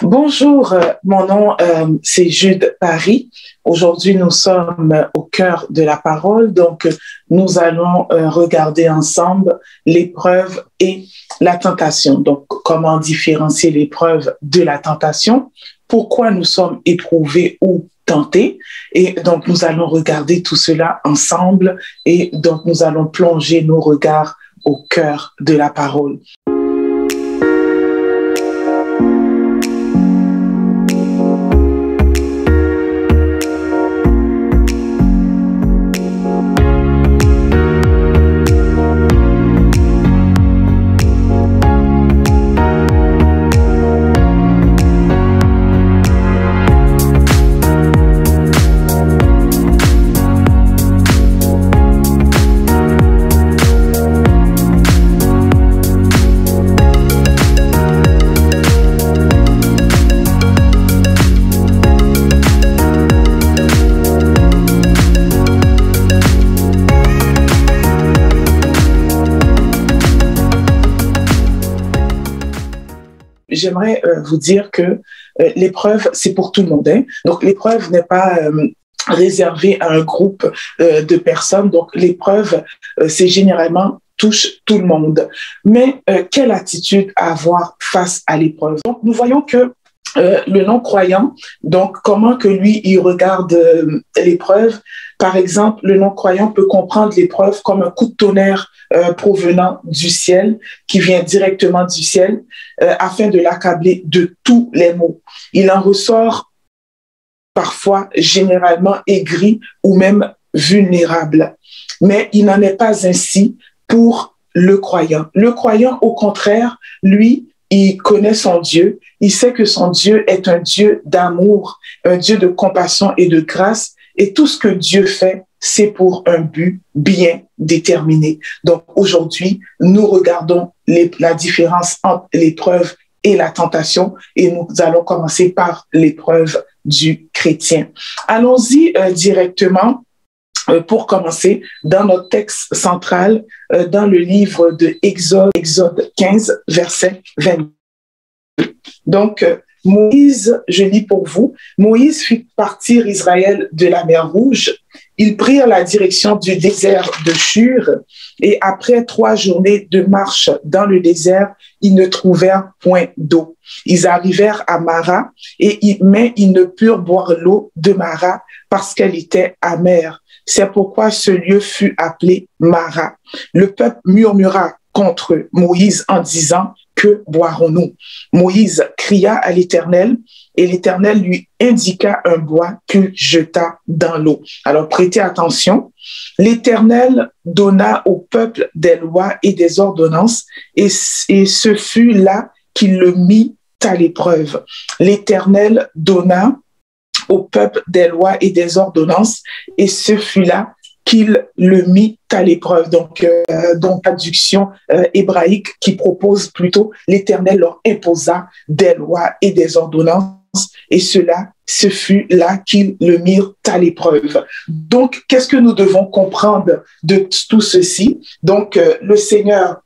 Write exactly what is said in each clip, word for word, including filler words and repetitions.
Bonjour, euh, mon nom euh, c'est Jude Paris. Aujourd'hui, nous sommes euh, au cœur de la parole, donc euh, nous allons euh, regarder ensemble l'épreuve et la tentation. Donc, comment différencier l'épreuve de la tentation, pourquoi nous sommes éprouvés ou tentés. Et donc, nous allons regarder tout cela ensemble et donc nous allons plonger nos regards au cœur de la parole. J'aimerais euh, vous dire que euh, l'épreuve, c'est pour tout le monde. Hein? Donc, l'épreuve n'est pas euh, réservée à un groupe euh, de personnes. Donc, l'épreuve, euh, c'est généralement touche tout le monde. Mais euh, quelle attitude avoir face à l'épreuve? Donc, nous voyons que euh, le non-croyant, donc comment que lui, il regarde euh, l'épreuve. Par exemple, le non-croyant peut comprendre l'épreuve comme un coup de tonnerre euh, provenant du ciel, qui vient directement du ciel, euh, afin de l'accabler de tous les maux. Il en ressort parfois généralement aigri ou même vulnérable. Mais il n'en est pas ainsi pour le croyant. Le croyant, au contraire, lui, il connaît son Dieu, il sait que son Dieu est un Dieu d'amour, un Dieu de compassion et de grâce, et tout ce que Dieu fait, c'est pour un but bien déterminé. Donc aujourd'hui, nous regardons les, la différence entre l'épreuve et la tentation, et nous allons commencer par l'épreuve du chrétien. Allons-y euh, directement euh, pour commencer dans notre texte central, euh, dans le livre de Exode, Exode quinze, verset vingt-deux. Donc, euh, Moïse, je lis pour vous, Moïse fit partir Israël de la mer Rouge. Ils prirent la direction du désert de Shur et après trois journées de marche dans le désert, ils ne trouvèrent point d'eau. Ils arrivèrent à Mara, et, mais ils ne purent boire l'eau de Mara parce qu'elle était amère. C'est pourquoi ce lieu fut appelé Mara. Le peuple murmura contre Moïse en disant: que boirons-nous? Moïse cria à l'Éternel et l'Éternel lui indiqua un bois qu'il jeta dans l'eau. Alors prêtez attention. L'Éternel donna au peuple des lois et des ordonnances et, et ce fut là qu'il le mit à l'épreuve. L'Éternel donna au peuple des lois et des ordonnances et ce fut là qu'il le mit à l'épreuve. Donc, euh, donc traduction euh, hébraïque qui propose plutôt l'Éternel leur imposa des lois et des ordonnances, et cela, ce fut là qu'ils le mirent à l'épreuve. Donc, qu'est-ce que nous devons comprendre de tout ceci? Donc, euh, le Seigneur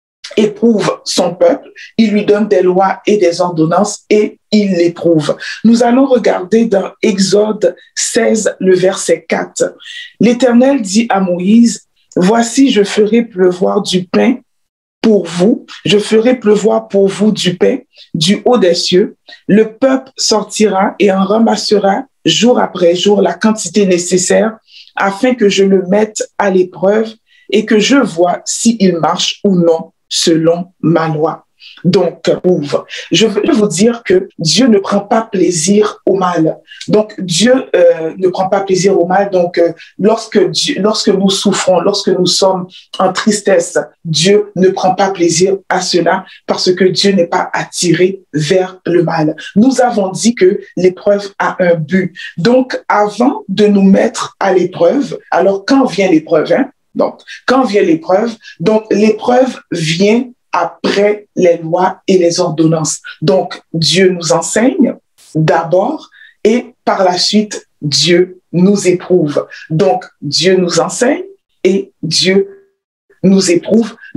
éprouve son peuple, il lui donne des lois et des ordonnances et il l'éprouve. Nous allons regarder dans Exode seize, le verset quatre. L'Éternel dit à Moïse: voici, je ferai pleuvoir du pain pour vous, je ferai pleuvoir pour vous du pain du haut des cieux. Le peuple sortira et en ramassera jour après jour la quantité nécessaire afin que je le mette à l'épreuve et que je vois s'il marche ou non selon ma loi. Donc, ouvre. Je veux vous dire que Dieu ne prend pas plaisir au mal. Donc, Dieu euh, ne prend pas plaisir au mal. Donc, euh, lorsque, Dieu, lorsque nous souffrons, lorsque nous sommes en tristesse, Dieu ne prend pas plaisir à cela parce que Dieu n'est pas attiré vers le mal. Nous avons dit que l'épreuve a un but. Donc, avant de nous mettre à l'épreuve, alors quand vient l'épreuve, hein? Donc, quand vient l'épreuve, donc l'épreuve vient après les lois et les ordonnances. Donc, Dieu nous enseigne d'abord et par la suite, Dieu nous éprouve. Donc, Dieu nous enseigne et Dieu nous éprouve. Donc,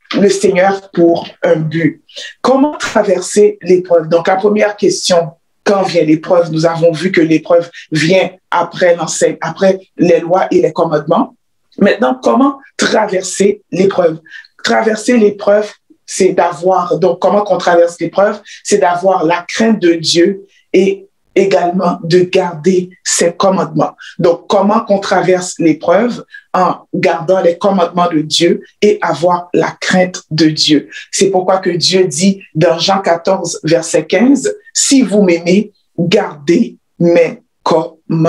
le Seigneur pour un but. Comment traverser l'épreuve? Donc, la première question, quand vient l'épreuve? Nous avons vu que l'épreuve vient après l'enseignement, après les lois et les commandements. Maintenant, comment traverser l'épreuve? Traverser l'épreuve, c'est d'avoir, donc comment qu'on traverse l'épreuve? C'est d'avoir la crainte de Dieu et également de garder ses commandements. Donc, comment qu'on traverse l'épreuve? En gardant les commandements de Dieu et avoir la crainte de Dieu. C'est pourquoi que Dieu dit dans Jean quatorze, verset quinze, « Si vous m'aimez, gardez mes commandements. »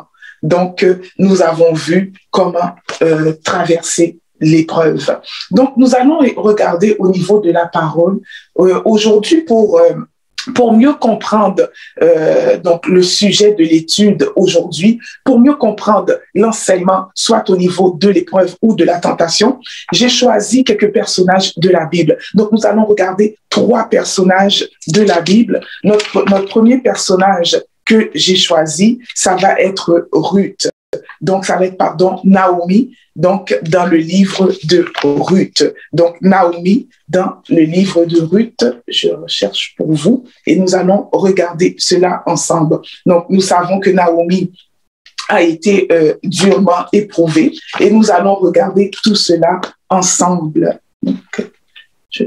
Donc, euh, nous avons vu comment euh, traverser l'épreuve. Donc, nous allons regarder au niveau de la parole euh, aujourd'hui pour... Euh, Pour mieux comprendre euh, donc le sujet de l'étude aujourd'hui, pour mieux comprendre l'enseignement, soit au niveau de l'épreuve ou de la tentation, j'ai choisi quelques personnages de la Bible. Donc, nous allons regarder trois personnages de la Bible. Notre, notre premier personnage que j'ai choisi, ça va être Ruth. Donc, ça va être, pardon, Naomi, donc dans le livre de Ruth. Donc, Naomi, dans le livre de Ruth, je recherche pour vous et nous allons regarder cela ensemble. Donc, nous savons que Naomi a été euh, durement éprouvée et nous allons regarder tout cela ensemble. Donc, je...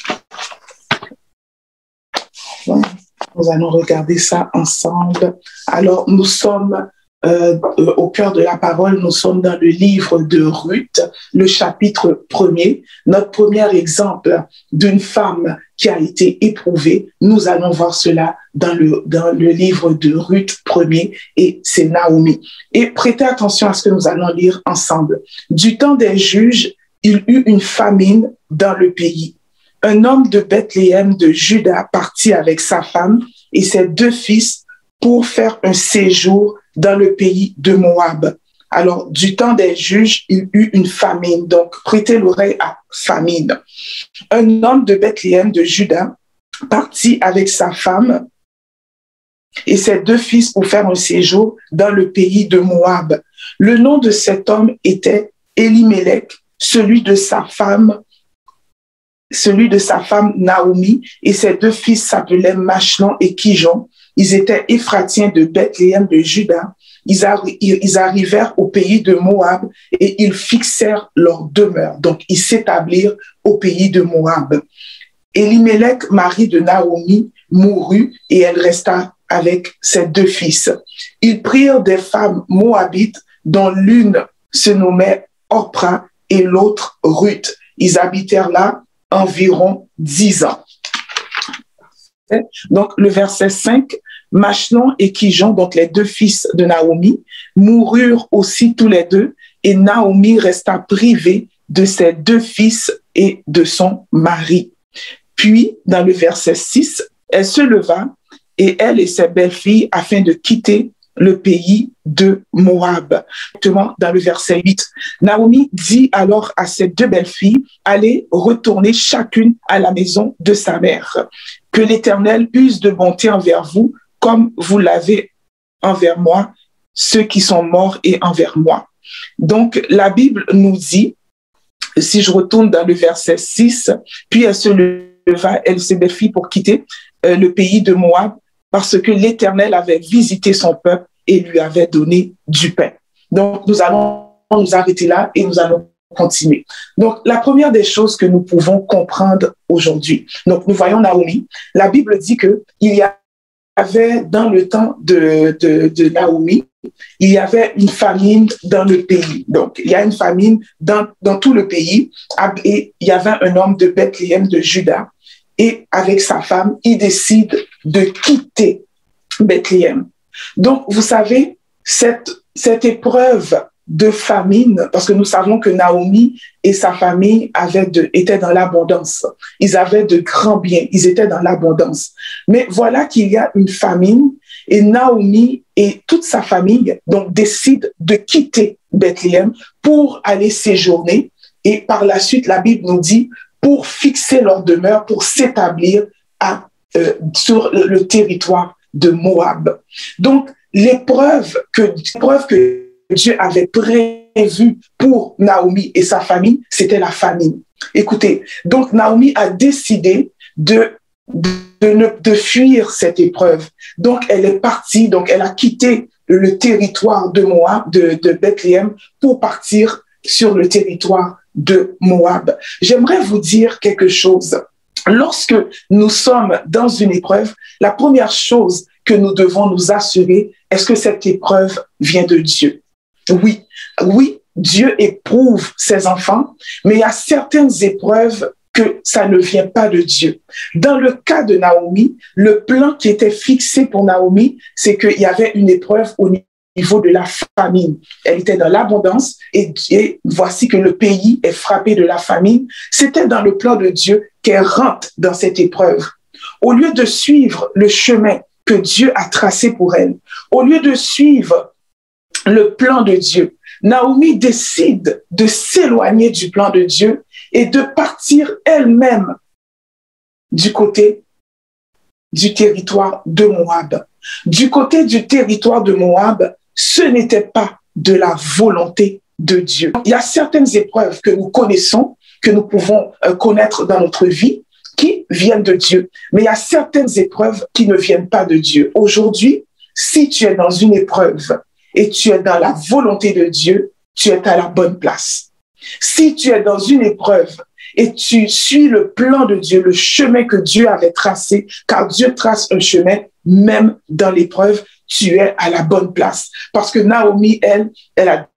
Nous allons regarder ça ensemble. Alors, nous sommes Euh, euh, au cœur de la parole, nous sommes dans le livre de Ruth, le chapitre premier. Notre premier exemple d'une femme qui a été éprouvée, nous allons voir cela dans le, dans le livre de Ruth premier, et c'est Naomi. Et prêtez attention à ce que nous allons lire ensemble. Du temps des juges, il eut une famine dans le pays. Un homme de Bethléem de Juda partit avec sa femme et ses deux fils pour faire un séjour dans le pays de Moab. Alors, du temps des juges, il eut une famine. Donc, prêtez l'oreille à famine. Un homme de Bethléem de Juda partit avec sa femme et ses deux fils pour faire un séjour dans le pays de Moab. Le nom de cet homme était Elimelech, celui de sa femme, celui de sa femme Naomi, et ses deux fils s'appelaient Machlon et Kijon. Ils étaient Éphratiens de Bethléem de Juda. Ils, arri ils arrivèrent au pays de Moab et ils fixèrent leur demeure. Donc, ils s'établirent au pays de Moab. Elimelech, mari de Naomi, mourut et elle resta avec ses deux fils. Ils prirent des femmes moabites dont l'une se nommait Orpra et l'autre Ruth. Ils habitèrent là environ dix ans. Donc, le verset cinq, Machlon et Kijon, donc les deux fils de Naomi, moururent aussi tous les deux et Naomi resta privée de ses deux fils et de son mari. Puis, dans le verset six, elle se leva et elle et ses belles-filles afin de quitter le pays de Moab. Dans le verset huit, Naomi dit alors à ses deux belles-filles, allez retourner chacune à la maison de sa mère. Que l'Éternel use de bonté envers vous, comme vous l'avez envers moi, ceux qui sont morts et envers moi. Donc, la Bible nous dit, si je retourne dans le verset six, puis elle se leva, elle se défit pour quitter euh, le pays de Moab, parce que l'Éternel avait visité son peuple et lui avait donné du pain. Donc, nous allons nous arrêter là et nous allons continuer. Donc, la première des choses que nous pouvons comprendre aujourd'hui, donc nous voyons Naomi, la Bible dit qu'il y avait dans le temps de, de, de Naomi, il y avait une famine dans le pays. Donc, il y a une famine dans, dans tout le pays et il y avait un homme de Bethléem de Juda et avec sa femme, il décide de quitter Bethléem. Donc, vous savez, cette, cette épreuve de famine, parce que nous savons que Naomi et sa famille avaient de, étaient dans l'abondance. Ils avaient de grands biens, ils étaient dans l'abondance. Mais voilà qu'il y a une famine et Naomi et toute sa famille donc, décident de quitter Bethléem pour aller séjourner. Et par la suite, la Bible nous dit, pour fixer leur demeure, pour s'établir à, euh, sur le, le territoire de Moab. Donc, l'épreuve que, l'épreuve que Dieu avait prévue pour Naomi et sa famille, c'était la famine. Écoutez, donc Naomi a décidé de, de, de, de fuir cette épreuve. Donc elle est partie, donc elle a quitté le territoire de Moab, de, de Bethléem, pour partir sur le territoire de Moab. J'aimerais vous dire quelque chose. Lorsque nous sommes dans une épreuve, la première chose que nous devons nous assurer, est-ce que cette épreuve vient de Dieu? Oui, oui, Dieu éprouve ses enfants, mais il y a certaines épreuves que ça ne vient pas de Dieu. Dans le cas de Naomi, le plan qui était fixé pour Naomi, c'est qu'il y avait une épreuve au niveau de la famine. Elle était dans l'abondance et, et voici que le pays est frappé de la famine. C'était dans le plan de Dieu qu'elle rentre dans cette épreuve. Au lieu de suivre le chemin que Dieu a tracé pour elle, au lieu de suivre le plan de Dieu, Naomi décide de s'éloigner du plan de Dieu et de partir elle-même du côté du territoire de Moab. Du côté du territoire de Moab, ce n'était pas de la volonté de Dieu. Il y a certaines épreuves que nous connaissons, que nous pouvons connaître dans notre vie, qui viennent de Dieu. Mais il y a certaines épreuves qui ne viennent pas de Dieu. Aujourd'hui, si tu es dans une épreuve et tu es dans la volonté de Dieu, tu es à la bonne place. Si tu es dans une épreuve et tu suis le plan de Dieu, le chemin que Dieu avait tracé, car Dieu trace un chemin, même dans l'épreuve, tu es à la bonne place. Parce que Naomi, elle, elle a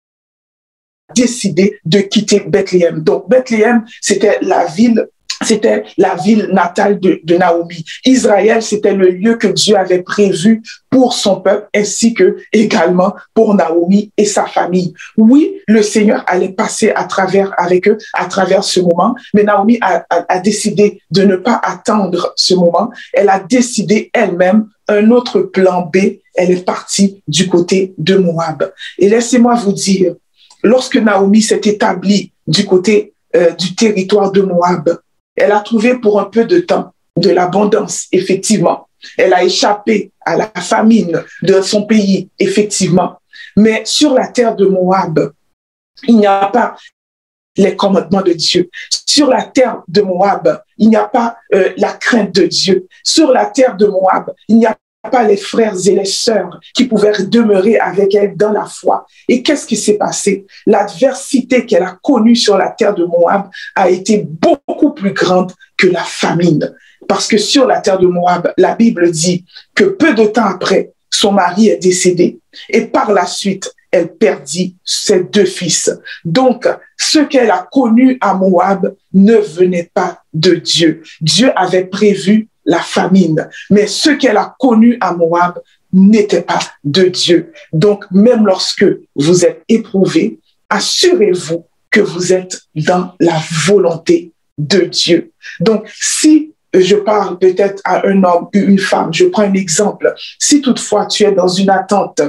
décidé de quitter Bethléem. Donc, Bethléem, c'était la ville C'était la ville natale de, de Naomi. Israël, c'était le lieu que Dieu avait prévu pour son peuple, ainsi que également pour Naomi et sa famille. Oui, le Seigneur allait passer à travers avec eux, à travers ce moment, mais Naomi a, a, a décidé de ne pas attendre ce moment. Elle a décidé elle-même un autre plan B. Elle est partie du côté de Moab. Et laissez-moi vous dire, lorsque Naomi s'est établie du côté euh, du territoire de Moab, elle a trouvé pour un peu de temps de l'abondance, effectivement. Elle a échappé à la famine de son pays, effectivement. Mais sur la terre de Moab, il n'y a pas les commandements de Dieu. Sur la terre de Moab, il n'y a pas euh, la crainte de Dieu. Sur la terre de Moab, il n'y a pas les frères et les sœurs qui pouvaient demeurer avec elle dans la foi. Et qu'est-ce qui s'est passé? L'adversité qu'elle a connue sur la terre de Moab a été beaucoup plus grande que la famine. Parce que sur la terre de Moab, la Bible dit que peu de temps après, son mari est décédé. Et par la suite, elle perdit ses deux fils. Donc, ce qu'elle a connu à Moab ne venait pas de Dieu. Dieu avait prévu la famine. Mais ce qu'elle a connu à Moab n'était pas de Dieu. Donc, même lorsque vous êtes éprouvé, assurez-vous que vous êtes dans la volonté de Dieu. Donc, si je parle peut-être à un homme ou une femme, je prends un exemple, si toutefois tu es dans une attente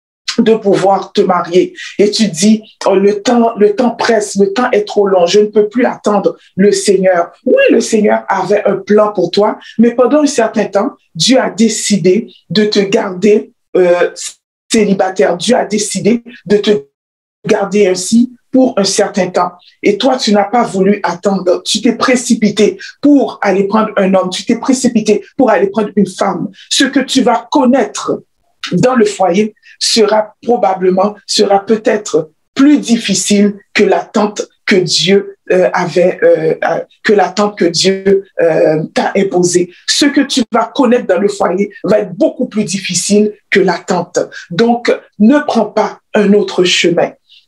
de pouvoir te marier et tu dis oh, le temps le temps presse, le temps est trop long, je ne peux plus attendre le Seigneur. Oui, le Seigneur avait un plan pour toi, mais pendant un certain temps, Dieu a décidé de te garder euh, célibataire. Dieu a décidé de te garder ainsi pour un certain temps. Et toi, tu n'as pas voulu attendre. Tu t'es précipité pour aller prendre un homme. Tu t'es précipité pour aller prendre une femme. Ce que tu vas connaître dans le foyer sera probablement, sera peut-être plus difficile que l'attente que Dieu euh, avait, euh, que l'attente que Dieu euh, t'a imposée. Ce que tu vas connaître dans le foyer va être beaucoup plus difficile que l'attente. Donc, ne prends pas un autre chemin.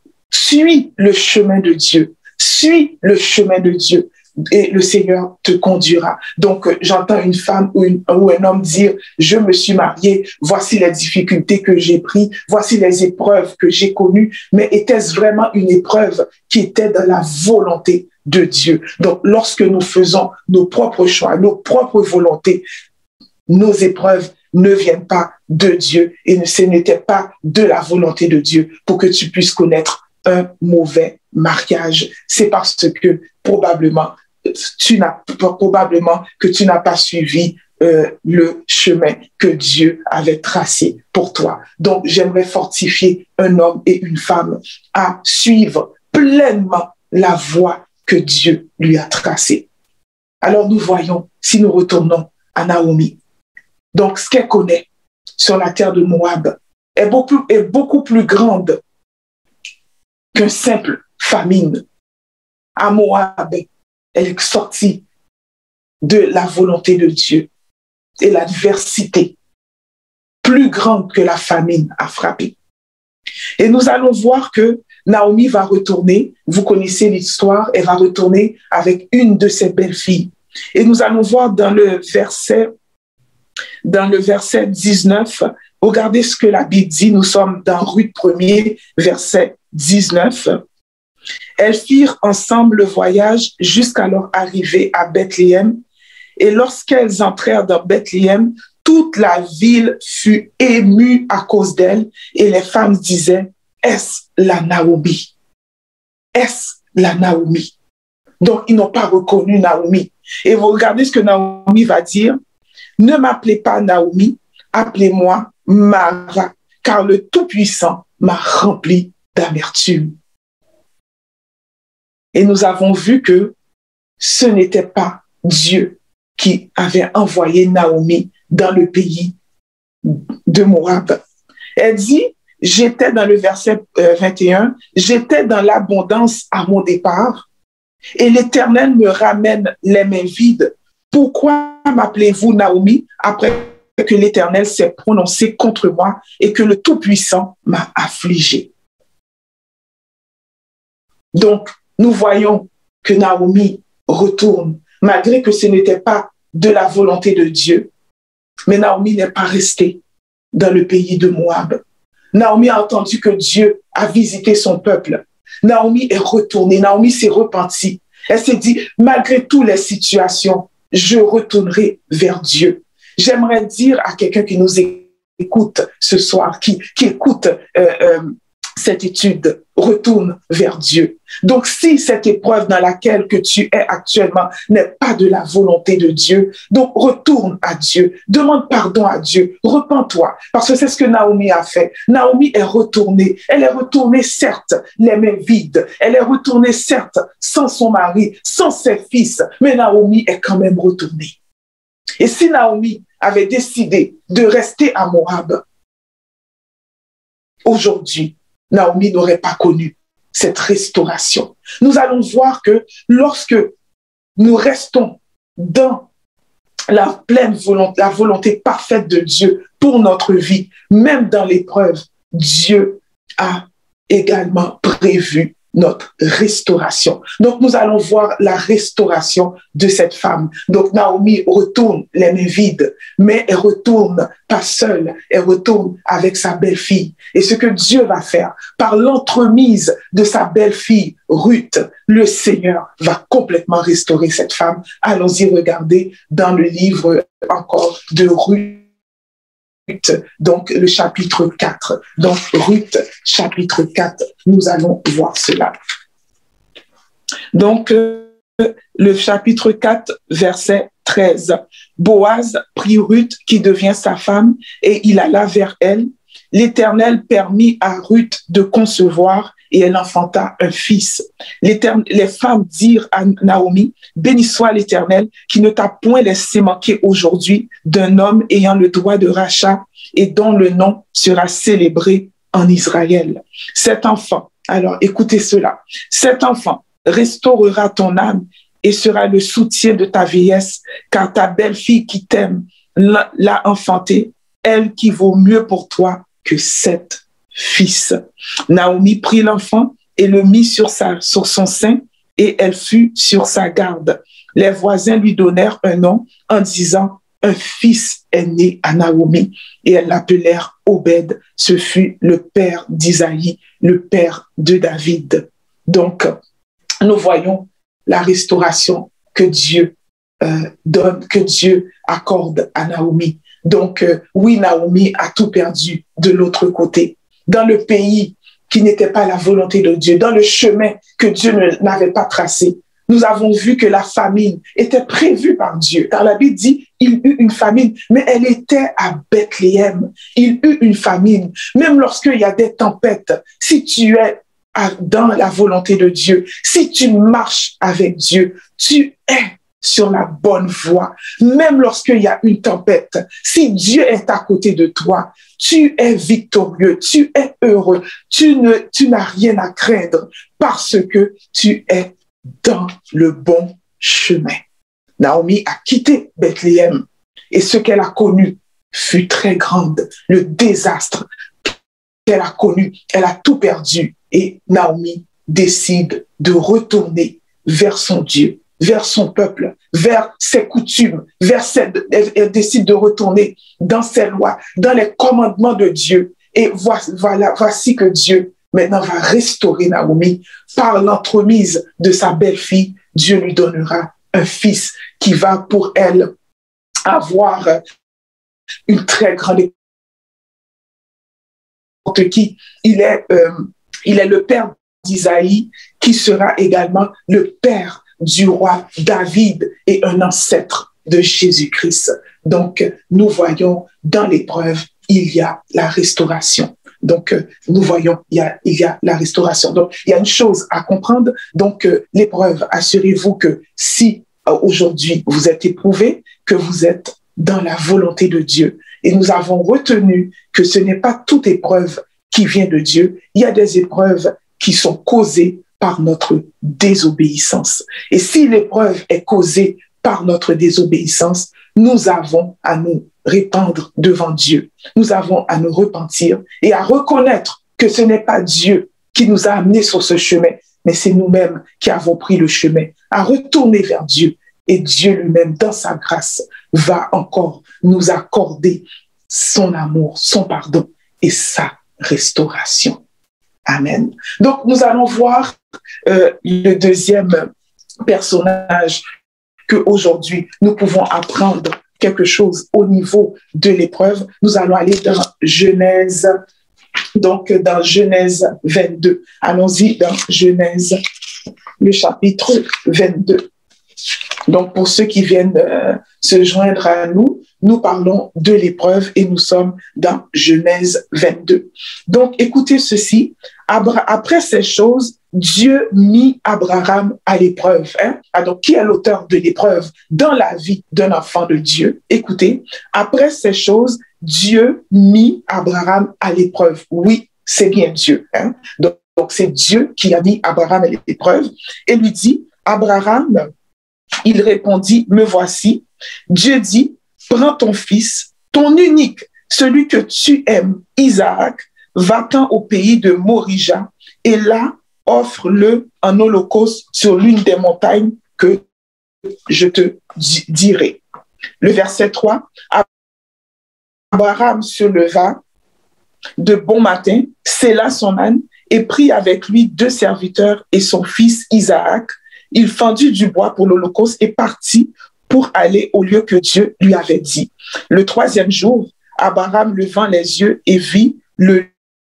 Suis le chemin de Dieu. Suis le chemin de Dieu. Et le Seigneur te conduira. Donc, euh, j'entends une femme ou, une, ou un homme dire, je me suis marié, voici les difficultés que j'ai prises, voici les épreuves que j'ai connues, mais était-ce vraiment une épreuve qui était dans la volonté de Dieu? Donc, lorsque nous faisons nos propres choix, nos propres volontés, nos épreuves ne viennent pas de Dieu et ce n'était pas de la volonté de Dieu pour que tu puisses connaître un mauvais mariage. C'est parce que probablement tu n'as probablement que tu n'as pas suivi euh, le chemin que Dieu avait tracé pour toi. Donc, j'aimerais fortifier un homme et une femme à suivre pleinement la voie que Dieu lui a tracé. Alors nous voyons, si nous retournons à Naomi, donc ce qu'elle connaît sur la terre de Moab est beaucoup, est beaucoup plus grande qu'une simple famine. À Moab, elle est sortie de la volonté de Dieu et l'adversité plus grande que la famine a frappé. Et nous allons voir que Naomi va retourner, vous connaissez l'histoire, elle va retourner avec une de ses belles-filles. Et nous allons voir dans le verset, dans le verset dix-neuf, regardez ce que la Bible dit, nous sommes dans Ruth premier, verset dix-neuf. Elles firent ensemble le voyage jusqu'à leur arrivée à Bethléem. Et lorsqu'elles entrèrent dans Bethléem, toute la ville fut émue à cause d'elles et les femmes disaient, est-ce la Naomi? Est-ce la Naomi? Donc, ils n'ont pas reconnu Naomi. Et vous regardez ce que Naomi va dire. Ne m'appelez pas Naomi, appelez-moi Mara, car le Tout-Puissant m'a rempli d'amertume. Et nous avons vu que ce n'était pas Dieu qui avait envoyé Naomi dans le pays de Moab. Elle dit, j'étais dans le verset vingt et un, j'étais dans l'abondance à mon départ et l'Éternel me ramène les mains vides. Pourquoi m'appelez-vous Naomi après que l'Éternel s'est prononcé contre moi et que le Tout-Puissant m'a affligé? Donc, nous voyons que Naomi retourne, malgré que ce n'était pas de la volonté de Dieu. Mais Naomi n'est pas restée dans le pays de Moab. Naomi a entendu que Dieu a visité son peuple. Naomi est retournée, Naomi s'est repentie. Elle s'est dit, malgré toutes les situations, je retournerai vers Dieu. J'aimerais dire à quelqu'un qui nous écoute ce soir, qui, qui écoute euh, euh, cette étude, retourne vers Dieu. Donc, si cette épreuve dans laquelle que tu es actuellement n'est pas de la volonté de Dieu, donc retourne à Dieu, demande pardon à Dieu, repens-toi, parce que c'est ce que Naomi a fait. Naomi est retournée. Elle est retournée, certes, les mains vides. Elle est retournée, certes, sans son mari, sans ses fils, mais Naomi est quand même retournée. Et si Naomi avait décidé de rester à Moab, aujourd'hui, Naomi n'aurait pas connu cette restauration. Nous allons voir que lorsque nous restons dans la pleine volonté, la volonté parfaite de Dieu pour notre vie, même dans l'épreuve, Dieu a également prévu notre restauration. Donc, nous allons voir la restauration de cette femme. Donc, Naomi retourne les mains vides, mais elle retourne pas seule, elle retourne avec sa belle-fille. Et ce que Dieu va faire, par l'entremise de sa belle-fille, Ruth, le Seigneur va complètement restaurer cette femme. Allons-y regarder dans le livre encore de Ruth. Donc, le chapitre quatre. Donc, Ruth, chapitre quatre, nous allons voir cela. Donc, euh, le chapitre quatre, verset treize. Boaz prit Ruth, qui devient sa femme, et il alla vers elle. L'Éternel permit à Ruth de concevoir et elle enfanta un fils. Les femmes dirent à Naomi, « Béni soit l'Éternel qui ne t'a point laissé manquer aujourd'hui d'un homme ayant le droit de rachat et dont le nom sera célébré en Israël. Cet enfant, alors écoutez cela, cet enfant restaurera ton âme et sera le soutien de ta vieillesse, car ta belle-fille qui t'aime l'a enfantée, elle qui vaut mieux pour toi que sept fils. » Naomi prit l'enfant et le mit sur, sa, sur son sein et elle fut sur sa garde. Les voisins lui donnèrent un nom en disant « Un fils est né à Naomi » et elles l'appelèrent Obed. Ce fut le père d'Isaïe, le père de David. Donc, nous voyons la restauration que Dieu euh, donne, que Dieu accorde à Naomi. Donc, euh, oui, Naomi a tout perdu de l'autre côté, dans le pays qui n'était pas la volonté de Dieu, dans le chemin que Dieu n'avait pas tracé. Nous avons vu que la famine était prévue par Dieu, car la Bible dit il eut une famine, mais elle était à Bethléem. Il eut une famine. Même lorsqu'il y a des tempêtes, si tu es à, dans la volonté de Dieu, si tu marches avec Dieu, tu es sur la bonne voie. Même lorsqu'il y a une tempête, si Dieu est à côté de toi, tu es victorieux, tu es heureux, tu ne, tu n'as rien à craindre parce que tu es dans le bon chemin. Naomi a quitté Bethléem et ce qu'elle a connu fut très grande. Le désastre qu'elle a connu, elle a tout perdu. Et Naomi décide de retourner vers son Dieu, vers son peuple, vers ses coutumes, vers ses, elle, elle décide de retourner dans ses lois, dans les commandements de Dieu. Et voici, voilà, voici que Dieu maintenant va restaurer Naomi par l'entremise de sa belle-fille. Dieu lui donnera un fils qui va pour elle avoir une très grande qui il est euh, il est le père d'Isaïe qui sera également le père du roi David et un ancêtre de Jésus-Christ. Donc nous voyons dans l'épreuve il y a la restauration. Donc euh, nous voyons il y a il y a la restauration. Donc il y a une chose à comprendre. Donc euh, l'épreuve, assurez-vous que si euh, aujourd'hui vous êtes éprouvé, que vous êtes dans la volonté de Dieu. Et nous avons retenu que ce n'est pas toute épreuve qui vient de Dieu. Il y a des épreuves qui sont causées par notre désobéissance. Et si l'épreuve est causée par notre désobéissance, nous avons à nous répandre devant Dieu. Nous avons à nous repentir et à reconnaître que ce n'est pas Dieu qui nous a amenés sur ce chemin, mais c'est nous-mêmes qui avons pris le chemin, à retourner vers Dieu. Et Dieu lui-même, dans sa grâce, va encore nous accorder son amour, son pardon et sa restauration. Amen. Donc, nous allons voir euh, le deuxième personnage qu'aujourd'hui, nous pouvons apprendre quelque chose au niveau de l'épreuve. Nous allons aller dans Genèse, donc dans Genèse vingt-deux. Allons-y dans Genèse, le chapitre vingt-deux. Donc, pour ceux qui viennent euh, se joindre à nous, nous parlons de l'épreuve et nous sommes dans Genèse vingt-deux. Donc, écoutez ceci. Abra- Après ces choses, Dieu mit Abraham à l'épreuve. Hein? Ah, donc, qui est l'auteur de l'épreuve dans la vie d'un enfant de Dieu? Écoutez, après ces choses, Dieu mit Abraham à l'épreuve. Oui, c'est bien Dieu. Hein? Donc, donc, c'est Dieu qui a mis Abraham à l'épreuve et lui dit, Abraham, il répondit, me voici. Dieu dit, prends ton fils, ton unique, celui que tu aimes, Isaac, va-t'en au pays de Morija et là, offre-le en holocauste sur l'une des montagnes que je te dirai. Le verset trois, Abraham se leva de bon matin, sella son âne et prit avec lui deux serviteurs et son fils Isaac. Il fendit du bois pour l'holocauste et partit pour aller au lieu que Dieu lui avait dit. Le troisième jour, Abraham levant les yeux et vit le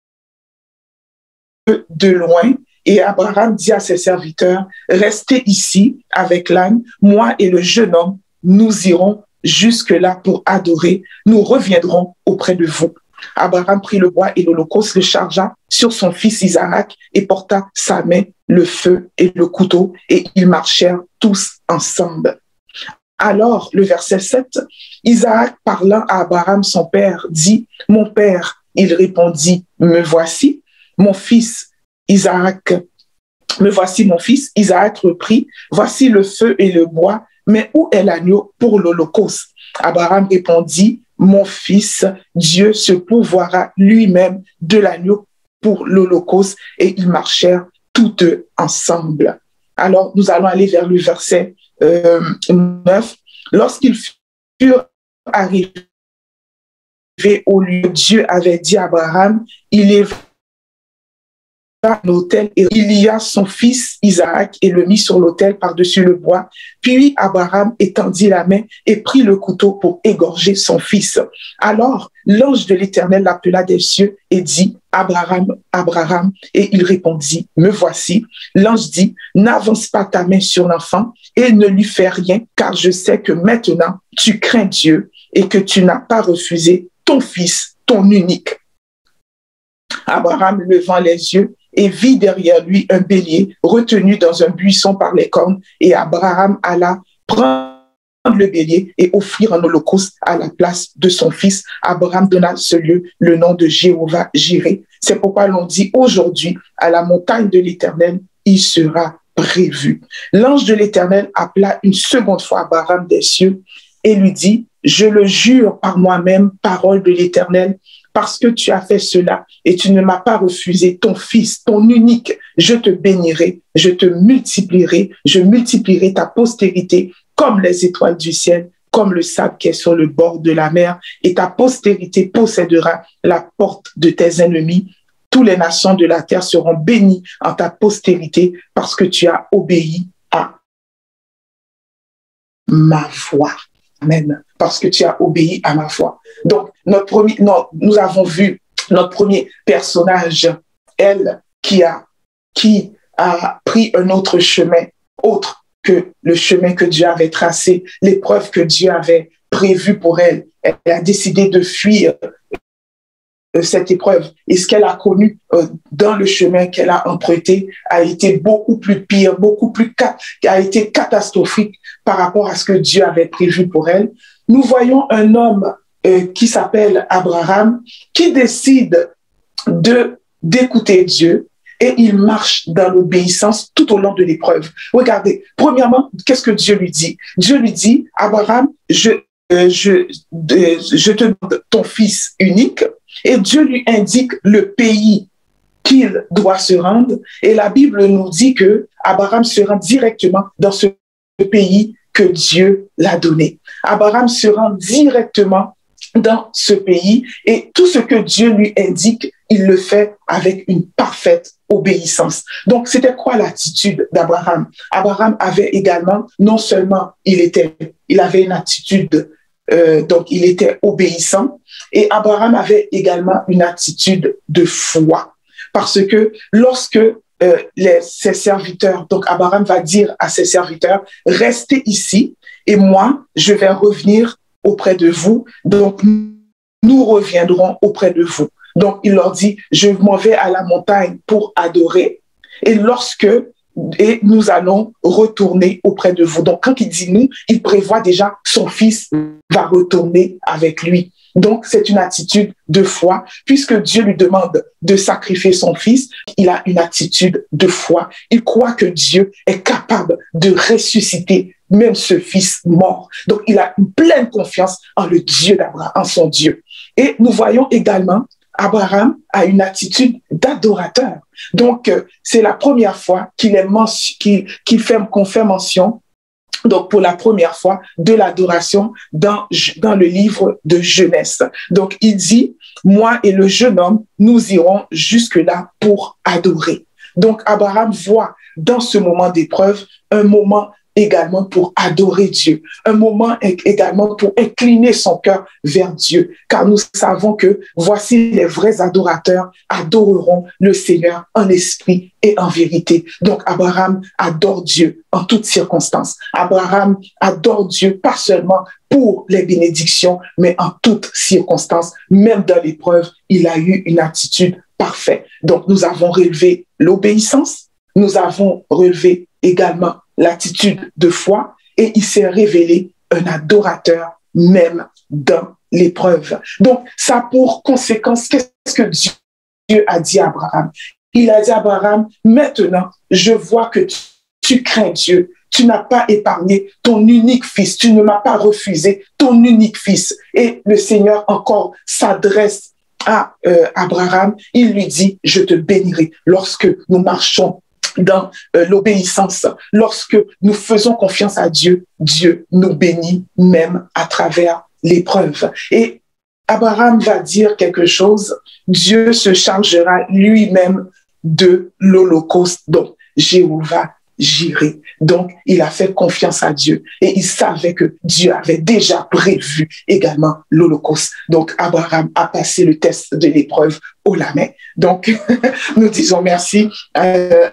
lieu de loin. Et Abraham dit à ses serviteurs, restez ici avec l'âne, moi et le jeune homme, nous irons jusque-là pour adorer, nous reviendrons auprès de vous. Abraham prit le bois et l'holocauste, le chargea sur son fils Isaac et porta sa main, le feu et le couteau, et ils marchèrent tous ensemble. Alors, le verset sept, Isaac parlant à Abraham, son père, dit, « Mon père », il répondit, « Me voici, mon fils Isaac, me voici mon fils. » Isaac reprit, « Voici le feu et le bois, mais où est l'agneau pour l'holocauste ?» Abraham répondit, « Mon fils, Dieu se pourvoira lui-même de l'agneau pour l'holocauste. » Et ils marchèrent tous deux ensemble. Alors, nous allons aller vers le verset euh, neuf. Lorsqu'ils furent arrivés au lieu, Dieu avait dit à Abraham, il est l'autel et il y a son fils Isaac et le mit sur l'autel par-dessus le bois. Puis Abraham étendit la main et prit le couteau pour égorger son fils. Alors l'ange de l'Éternel l'appela des cieux et dit, Abraham, Abraham, et il répondit, me voici. L'ange dit, n'avance pas ta main sur l'enfant et ne lui fais rien, car je sais que maintenant tu crains Dieu et que tu n'as pas refusé ton fils, ton unique. Abraham levant les yeux et vit derrière lui un bélier retenu dans un buisson par les cornes. Et Abraham alla prendre le bélier et offrir un holocauste à la place de son fils. Abraham donna à ce lieu le nom de Jéhovah Jireh. C'est pourquoi l'on dit aujourd'hui, à la montagne de l'Éternel, il sera prévu. L'ange de l'Éternel appela une seconde fois Abraham des cieux et lui dit, je le jure par moi-même, parole de l'Éternel, parce que tu as fait cela et tu ne m'as pas refusé ton fils, ton unique, je te bénirai, je te multiplierai, je multiplierai ta postérité comme les étoiles du ciel, comme le sable qui est sur le bord de la mer, et ta postérité possédera la porte de tes ennemis. Tous les nations de la terre seront bénies en ta postérité parce que tu as obéi à ma voix. Amen. Parce que tu as obéi à ma voix. Donc, notre premier, non, nous avons vu notre premier personnage, elle, qui a, qui a pris un autre chemin, autre que le chemin que Dieu avait tracé, l'épreuve que Dieu avait prévue pour elle. Elle a décidé de fuir cette épreuve. Et ce qu'elle a connu euh, dans le chemin qu'elle a emprunté a été beaucoup plus pire, beaucoup plus, a été catastrophique par rapport à ce que Dieu avait prévu pour elle. Nous voyons un homme euh, qui s'appelle Abraham, qui décide de d'écouter Dieu et il marche dans l'obéissance tout au long de l'épreuve. Regardez, premièrement, qu'est-ce que Dieu lui dit? Dieu lui dit, Abraham, je, euh, je, euh, je te donne ton fils unique. Et Dieu lui indique le pays qu'il doit se rendre. Et la Bible nous dit que Abraham se rend directement dans ce pays que Dieu l'a donné. Abraham se rend directement dans ce pays et tout ce que Dieu lui indique, il le fait avec une parfaite obéissance. Donc, c'était quoi l'attitude d'Abraham? Abraham avait également, non seulement il était, il avait une attitude Euh, donc, il était obéissant. Et Abraham avait également une attitude de foi. Parce que lorsque euh, les, ses serviteurs, donc Abraham va dire à ses serviteurs, restez ici et moi, je vais revenir auprès de vous. Donc, nous reviendrons auprès de vous. Donc, il leur dit, je m'en vais à la montagne pour adorer. Et lorsque et nous allons retourner auprès de vous. Donc, quand il dit nous, il prévoit déjà son fils va retourner avec lui. Donc, c'est une attitude de foi. Puisque Dieu lui demande de sacrifier son fils, il a une attitude de foi. Il croit que Dieu est capable de ressusciter même ce fils mort. Donc, il a une pleine confiance en le Dieu d'Abraham, en son Dieu. Et nous voyons également Abraham a une attitude d'adorateur. Donc, euh, c'est la première fois qu'il est qu'il, qu'il fait, qu'on fait mention, donc pour la première fois, de l'adoration dans, dans le livre de Genèse. Donc, il dit, moi et le jeune homme, nous irons jusque-là pour adorer. Donc, Abraham voit dans ce moment d'épreuve un moment également pour adorer Dieu, un moment également pour incliner son cœur vers Dieu, car nous savons que voici les vrais adorateurs adoreront le Seigneur en esprit et en vérité. Donc Abraham adore Dieu en toutes circonstances. Abraham adore Dieu pas seulement pour les bénédictions, mais en toutes circonstances, même dans l'épreuve, il a eu une attitude parfaite. Donc nous avons relevé l'obéissance, nous avons relevé également l'attitude de foi et il s'est révélé un adorateur même dans l'épreuve. Donc, ça a pour conséquence, qu'est-ce que Dieu a dit à Abraham? Il a dit à Abraham, maintenant, je vois que tu, tu crains Dieu. Tu n'as pas épargné ton unique fils. Tu ne m'as pas refusé ton unique fils. Et le Seigneur encore s'adresse à euh, Abraham. Il lui dit, je te bénirai lorsque nous marchons dans euh, l'obéissance. Lorsque nous faisons confiance à Dieu, Dieu nous bénit même à travers l'épreuve. Et Abraham va dire quelque chose, Dieu se chargera lui-même de l'Holocauste. Donc, Jéhovah Jireh. Donc, il a fait confiance à Dieu et il savait que Dieu avait déjà prévu également l'Holocauste. Donc, Abraham a passé le test de l'épreuve haut la main. Donc, nous disons merci à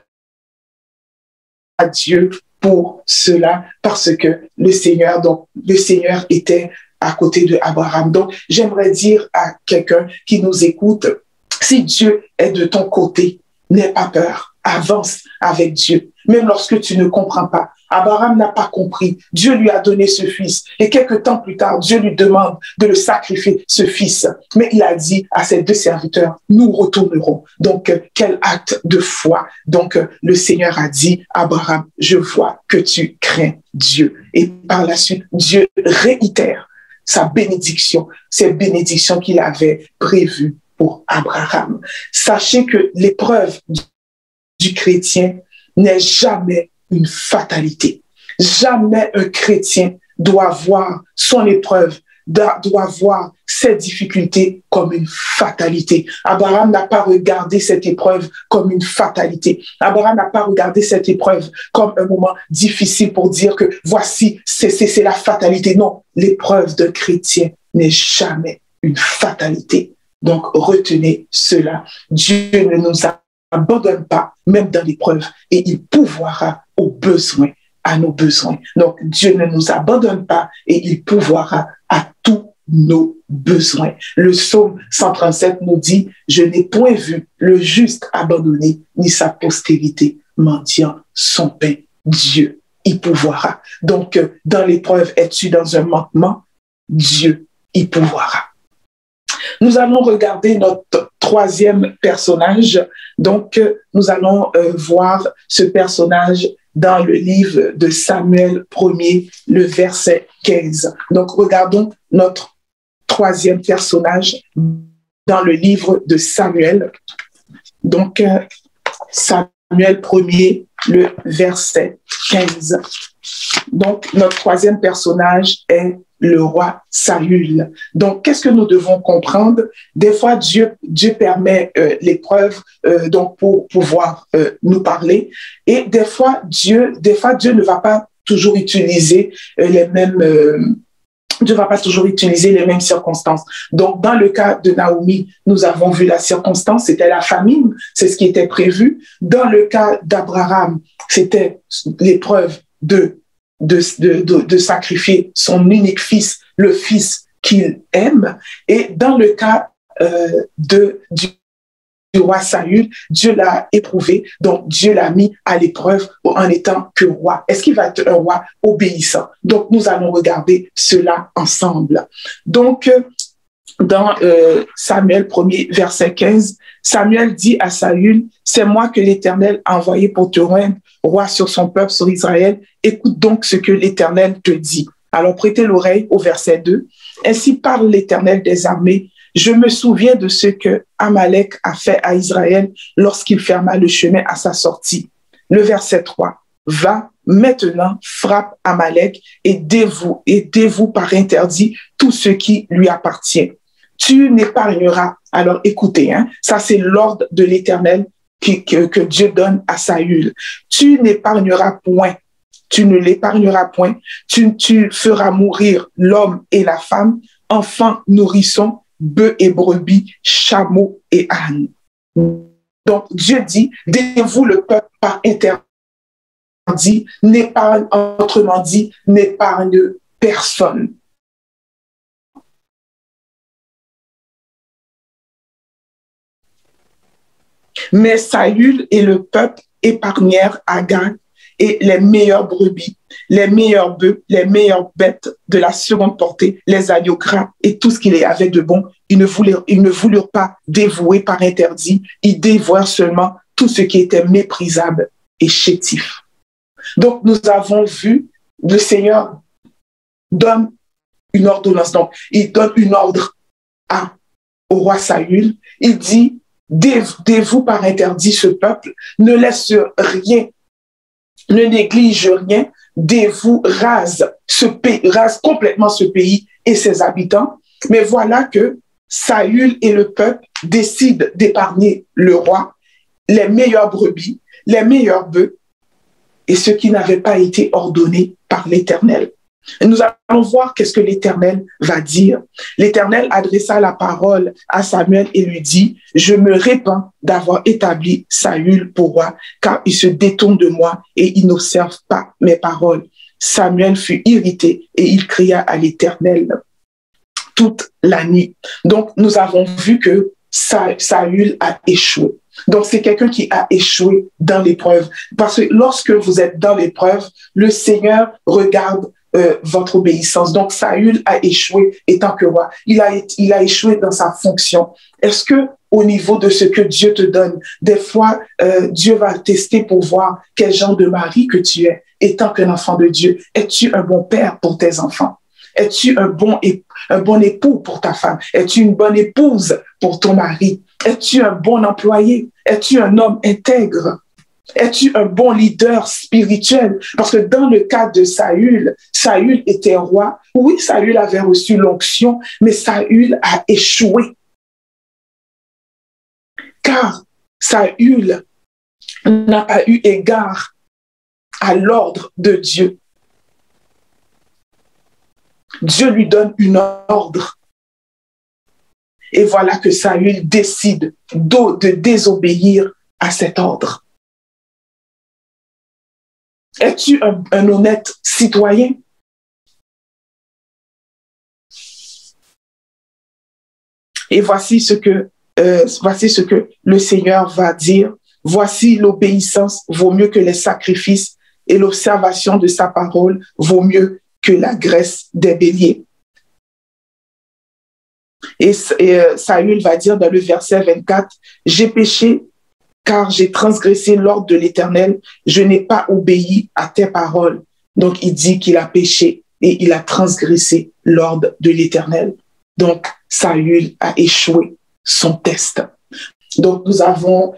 à Dieu pour cela, parce que le Seigneur, donc le Seigneur était à côté de Abraham. Donc, j'aimerais dire à quelqu'un qui nous écoute, si Dieu est de ton côté, n'aie pas peur, avance avec Dieu, même lorsque tu ne comprends pas. Abraham n'a pas compris. Dieu lui a donné ce fils. Et quelques temps plus tard, Dieu lui demande de le sacrifier, ce fils. Mais il a dit à ses deux serviteurs, nous retournerons. Donc, euh, quel acte de foi. Donc, euh, le Seigneur a dit, Abraham, je vois que tu crains Dieu. Et par la suite, Dieu réitère sa bénédiction, ces bénédictions qu'il avait prévues pour Abraham. Sachez que l'épreuve du chrétien n'est jamais une fatalité. Jamais un chrétien doit voir son épreuve, doit, doit voir ses difficultés comme une fatalité. Abraham n'a pas regardé cette épreuve comme une fatalité. Abraham n'a pas regardé cette épreuve comme un moment difficile pour dire que voici, c'est la fatalité. Non, l'épreuve d'un chrétien n'est jamais une fatalité. Donc, retenez cela. Dieu ne nous abandonne pas, même dans l'épreuve, et il pourvoira aux besoins, à nos besoins. Donc, Dieu ne nous abandonne pas et il pourvoira à tous nos besoins. Le psaume cent trente-sept nous dit, je n'ai point vu le juste abandonné, ni sa postérité mendiant son pain. Dieu y pourvoira. Donc, dans l'épreuve, es-tu dans un manquement? Dieu y pourvoira. Nous allons regarder notre troisième personnage. Donc, nous allons euh, voir ce personnage dans le livre de Samuel premier, le verset quinze. Donc, regardons notre troisième personnage dans le livre de Samuel. Donc, euh, Samuel premier, le verset quinze. Donc, notre troisième personnage est le roi Saül. Donc, qu'est-ce que nous devons comprendre? Des fois, Dieu, Dieu permet euh, l'épreuve euh, donc pour pouvoir euh, nous parler. Et des fois, Dieu, des fois, Dieu ne va pas toujours utiliser euh, les mêmes... Euh, Dieu ne va pas toujours utiliser les mêmes circonstances. Donc, dans le cas de Naomi, nous avons vu la circonstance, c'était la famine, c'est ce qui était prévu. Dans le cas d'Abraham, c'était l'épreuve de De, de, de, de sacrifier son unique fils, le fils qu'il aime. Et dans le cas euh, de, du, du roi Saül, Dieu l'a éprouvé, donc Dieu l'a mis à l'épreuve en étant que roi. Est-ce qu'il va être un roi obéissant? Donc, nous allons regarder cela ensemble. Donc, dans euh, Samuel premier, verset quinze, Samuel dit à Saül, « C'est moi que l'Éternel a envoyé pour te rendre roi sur son peuple, sur Israël. Écoute donc ce que l'Éternel te dit. » Alors prêtez l'oreille au verset deux. « Ainsi parle l'Éternel des armées. Je me souviens de ce que Amalek a fait à Israël lorsqu'il ferma le chemin à sa sortie. » Le verset trois. « Va maintenant, frappe Amalek et dévoue, et dévoue par interdit tout ce qui lui appartient. Tu n'épargneras. » Alors écoutez, hein, ça c'est l'ordre de l'Éternel que, que, que Dieu donne à Saül. Tu n'épargneras point. Tu ne l'épargneras point. Tu, tu feras mourir l'homme et la femme, enfants, nourrissons, bœufs et brebis, chameaux et ânes. Donc Dieu dit, dévoue le peuple par interdit, n'épargne, autrement dit, n'épargne personne. Mais Saül et le peuple épargnèrent Agag et les meilleures brebis, les meilleurs bœufs, les meilleures bêtes de la seconde portée, les agneaux gras et tout ce qu'il y avait de bon. Ils ne voulurent, ils ne voulurent pas dévouer par interdit, ils dévouèrent seulement tout ce qui était méprisable et chétif. Donc, nous avons vu, le Seigneur donne une ordonnance. Donc, il donne une ordre à, au roi Saül. Il dit, dévoue par interdit ce peuple, ne laisse rien, ne néglige rien, dévoue, rase, ce pays, rase complètement ce pays et ses habitants. Mais voilà que Saül et le peuple décident d'épargner le roi, les meilleures brebis, les meilleurs bœufs et ceux qui n'avaient pas été ordonnés par l'Éternel. Et nous allons voir qu'est-ce que l'Éternel va dire. L'Éternel adressa la parole à Samuel et lui dit, « Je me répands d'avoir établi Saül pour roi, car il se détourne de moi et il n'observe pas mes paroles. » Samuel fut irrité et il cria à l'Éternel toute la nuit. Donc, nous avons vu que Saül a échoué. Donc, c'est quelqu'un qui a échoué dans l'épreuve. Parce que lorsque vous êtes dans l'épreuve, le Seigneur regarde euh, votre obéissance. Donc, Saül a échoué étant que roi. Il a, il a échoué dans sa fonction. Est-ce que au niveau de ce que Dieu te donne, des fois, euh, Dieu va tester pour voir quel genre de mari que tu es, étant qu'un enfant de Dieu. Es-tu un bon père pour tes enfants? Es-tu un bon, un bon époux pour ta femme? Es-tu une bonne épouse pour ton mari? Es-tu un bon employé? Es-tu un homme intègre? Es-tu un bon leader spirituel? Parce que dans le cas de Saül, Saül était roi. Oui, Saül avait reçu l'onction, mais Saül a échoué. Car Saül n'a pas eu égard à l'ordre de Dieu. Dieu lui donne une ordre. Et voilà que Saül décide de désobéir à cet ordre. Es-tu un, un honnête citoyen? Et voici ce que, euh, voici ce que le Seigneur va dire. Voici l'obéissance vaut mieux que les sacrifices et l'observation de sa parole vaut mieux que la graisse des béliers. Et, et euh, Saül va dire dans le verset vingt-quatre, « J'ai péché car j'ai transgressé l'ordre de l'Éternel, je n'ai pas obéi à tes paroles. » Donc, il dit qu'il a péché et il a transgressé l'ordre de l'Éternel. Donc, Saül a échoué son test. Donc, nous avons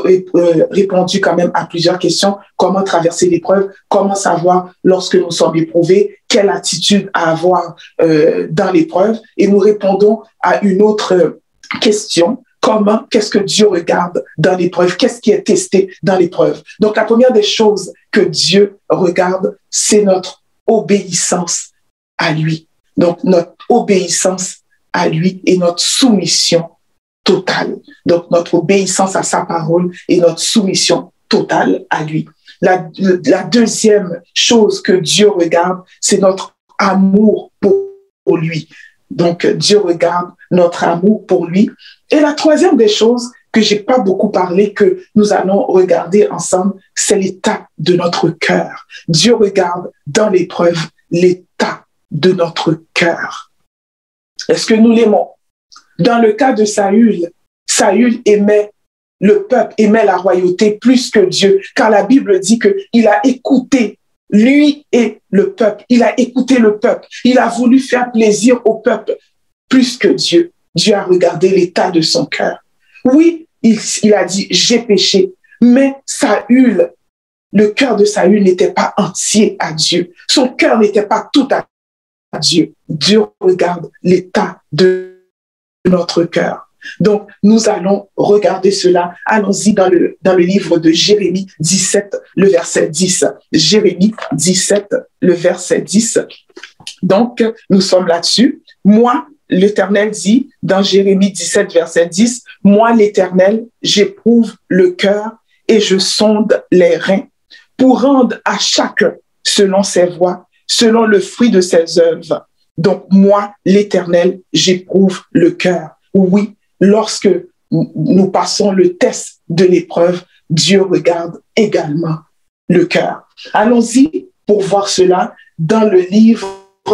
répondu quand même à plusieurs questions. Comment traverser l'épreuve? Comment savoir lorsque nous sommes éprouvés? Quelle attitude à avoir euh, dans l'épreuve? Et nous répondons à une autre question. Comment, qu'est-ce que Dieu regarde dans l'épreuve? Qu'est-ce qui est testé dans l'épreuve? Donc, la première des choses que Dieu regarde, c'est notre obéissance à lui. Donc, notre obéissance à lui et notre soumission totale. Donc, notre obéissance à sa parole et notre soumission totale à lui. La, la deuxième chose que Dieu regarde, c'est notre amour pour lui. Donc, Dieu regarde notre amour pour lui. Et la troisième des choses que j'ai pas beaucoup parlé, que nous allons regarder ensemble, c'est l'état de notre cœur. Dieu regarde dans l'épreuve l'état de notre cœur. Est-ce que nous l'aimons? Dans le cas de Saül, Saül aimait le peuple, aimait la royauté plus que Dieu, car la Bible dit qu'il a écouté lui et le peuple. Il a écouté le peuple. Il a voulu faire plaisir au peuple plus que Dieu. Dieu a regardé l'état de son cœur. Oui, il, il a dit, j'ai péché. Mais Saül, le cœur de Saül n'était pas entier à Dieu. Son cœur n'était pas tout à Dieu. Dieu regarde l'état de notre cœur. Donc, nous allons regarder cela. Allons-y dans le, dans le livre de Jérémie dix-sept, le verset dix. Jérémie dix-sept, le verset dix. Donc, nous sommes là-dessus. Moi, l'Éternel dit dans Jérémie dix-sept, verset dix, « Moi, l'Éternel, j'éprouve le cœur et je sonde les reins pour rendre à chacun selon ses voies, selon le fruit de ses œuvres. Donc, moi, l'Éternel, j'éprouve le cœur. » Oui, lorsque nous passons le test de l'épreuve, Dieu regarde également le cœur. Allons-y pour voir cela dans le livre,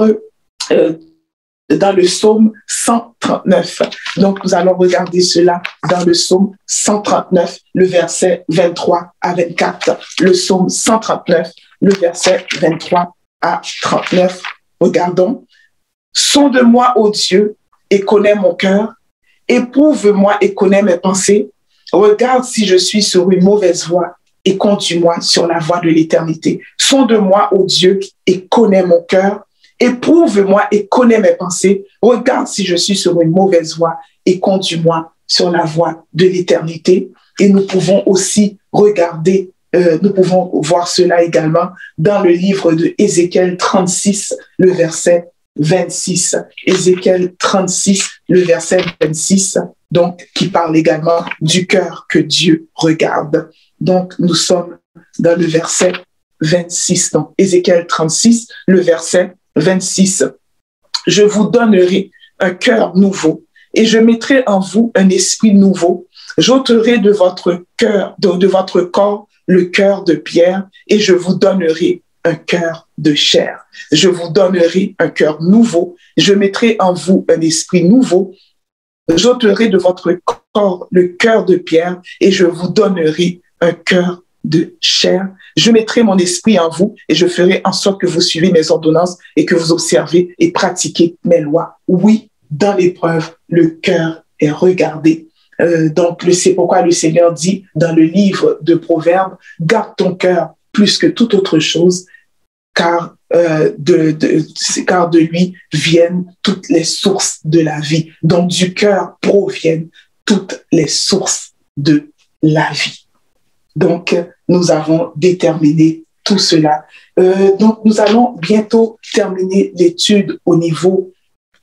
euh, dans le psaume cent trente-neuf. Donc, nous allons regarder cela dans le psaume cent trente-neuf, le verset vingt-trois à vingt-quatre. Le psaume cent trente-neuf, le verset vingt-trois à trente-neuf. Regardons. « Sonde-moi, ô Dieu, et connais mon cœur. Éprouve-moi et connais mes pensées. Regarde si je suis sur une mauvaise voie et conduis-moi sur la voie de l'éternité. Sonde-moi, ô Dieu, et connais mon cœur. Éprouve-moi et connais mes pensées. Regarde si je suis sur une mauvaise voie et conduis-moi sur la voie de l'éternité. » Et nous pouvons aussi regarder, euh, nous pouvons voir cela également dans le livre de Ézéchiel trente-six, le verset vingt-six. Ézéchiel trente-six, le verset vingt-six, donc qui parle également du cœur que Dieu regarde. Donc, nous sommes dans le verset vingt-six. Donc, Ézéchiel trente-six, le verset vingt-six. « Je vous donnerai un cœur nouveau et je mettrai en vous un esprit nouveau. J'ôterai de votre cœur, de, de votre corps, le cœur de pierre, et je vous donnerai un cœur de chair. Je vous donnerai un cœur nouveau. Je mettrai en vous un esprit nouveau. J'ôterai de votre corps le cœur de pierre, et je vous donnerai un cœur de chair. Je mettrai mon esprit en vous, et je ferai en sorte que vous suivez mes ordonnances et que vous observez et pratiquez mes lois. Oui, dans l'épreuve, le cœur est regardé. Euh, donc, c'est pourquoi le Seigneur dit dans le livre de Proverbes, garde ton cœur plus que toute autre chose, car, euh, de, de, car de lui viennent toutes les sources de la vie. Donc, du cœur proviennent toutes les sources de la vie. Donc, nous avons déterminé tout cela. Euh, donc, nous allons bientôt terminer l'étude au niveau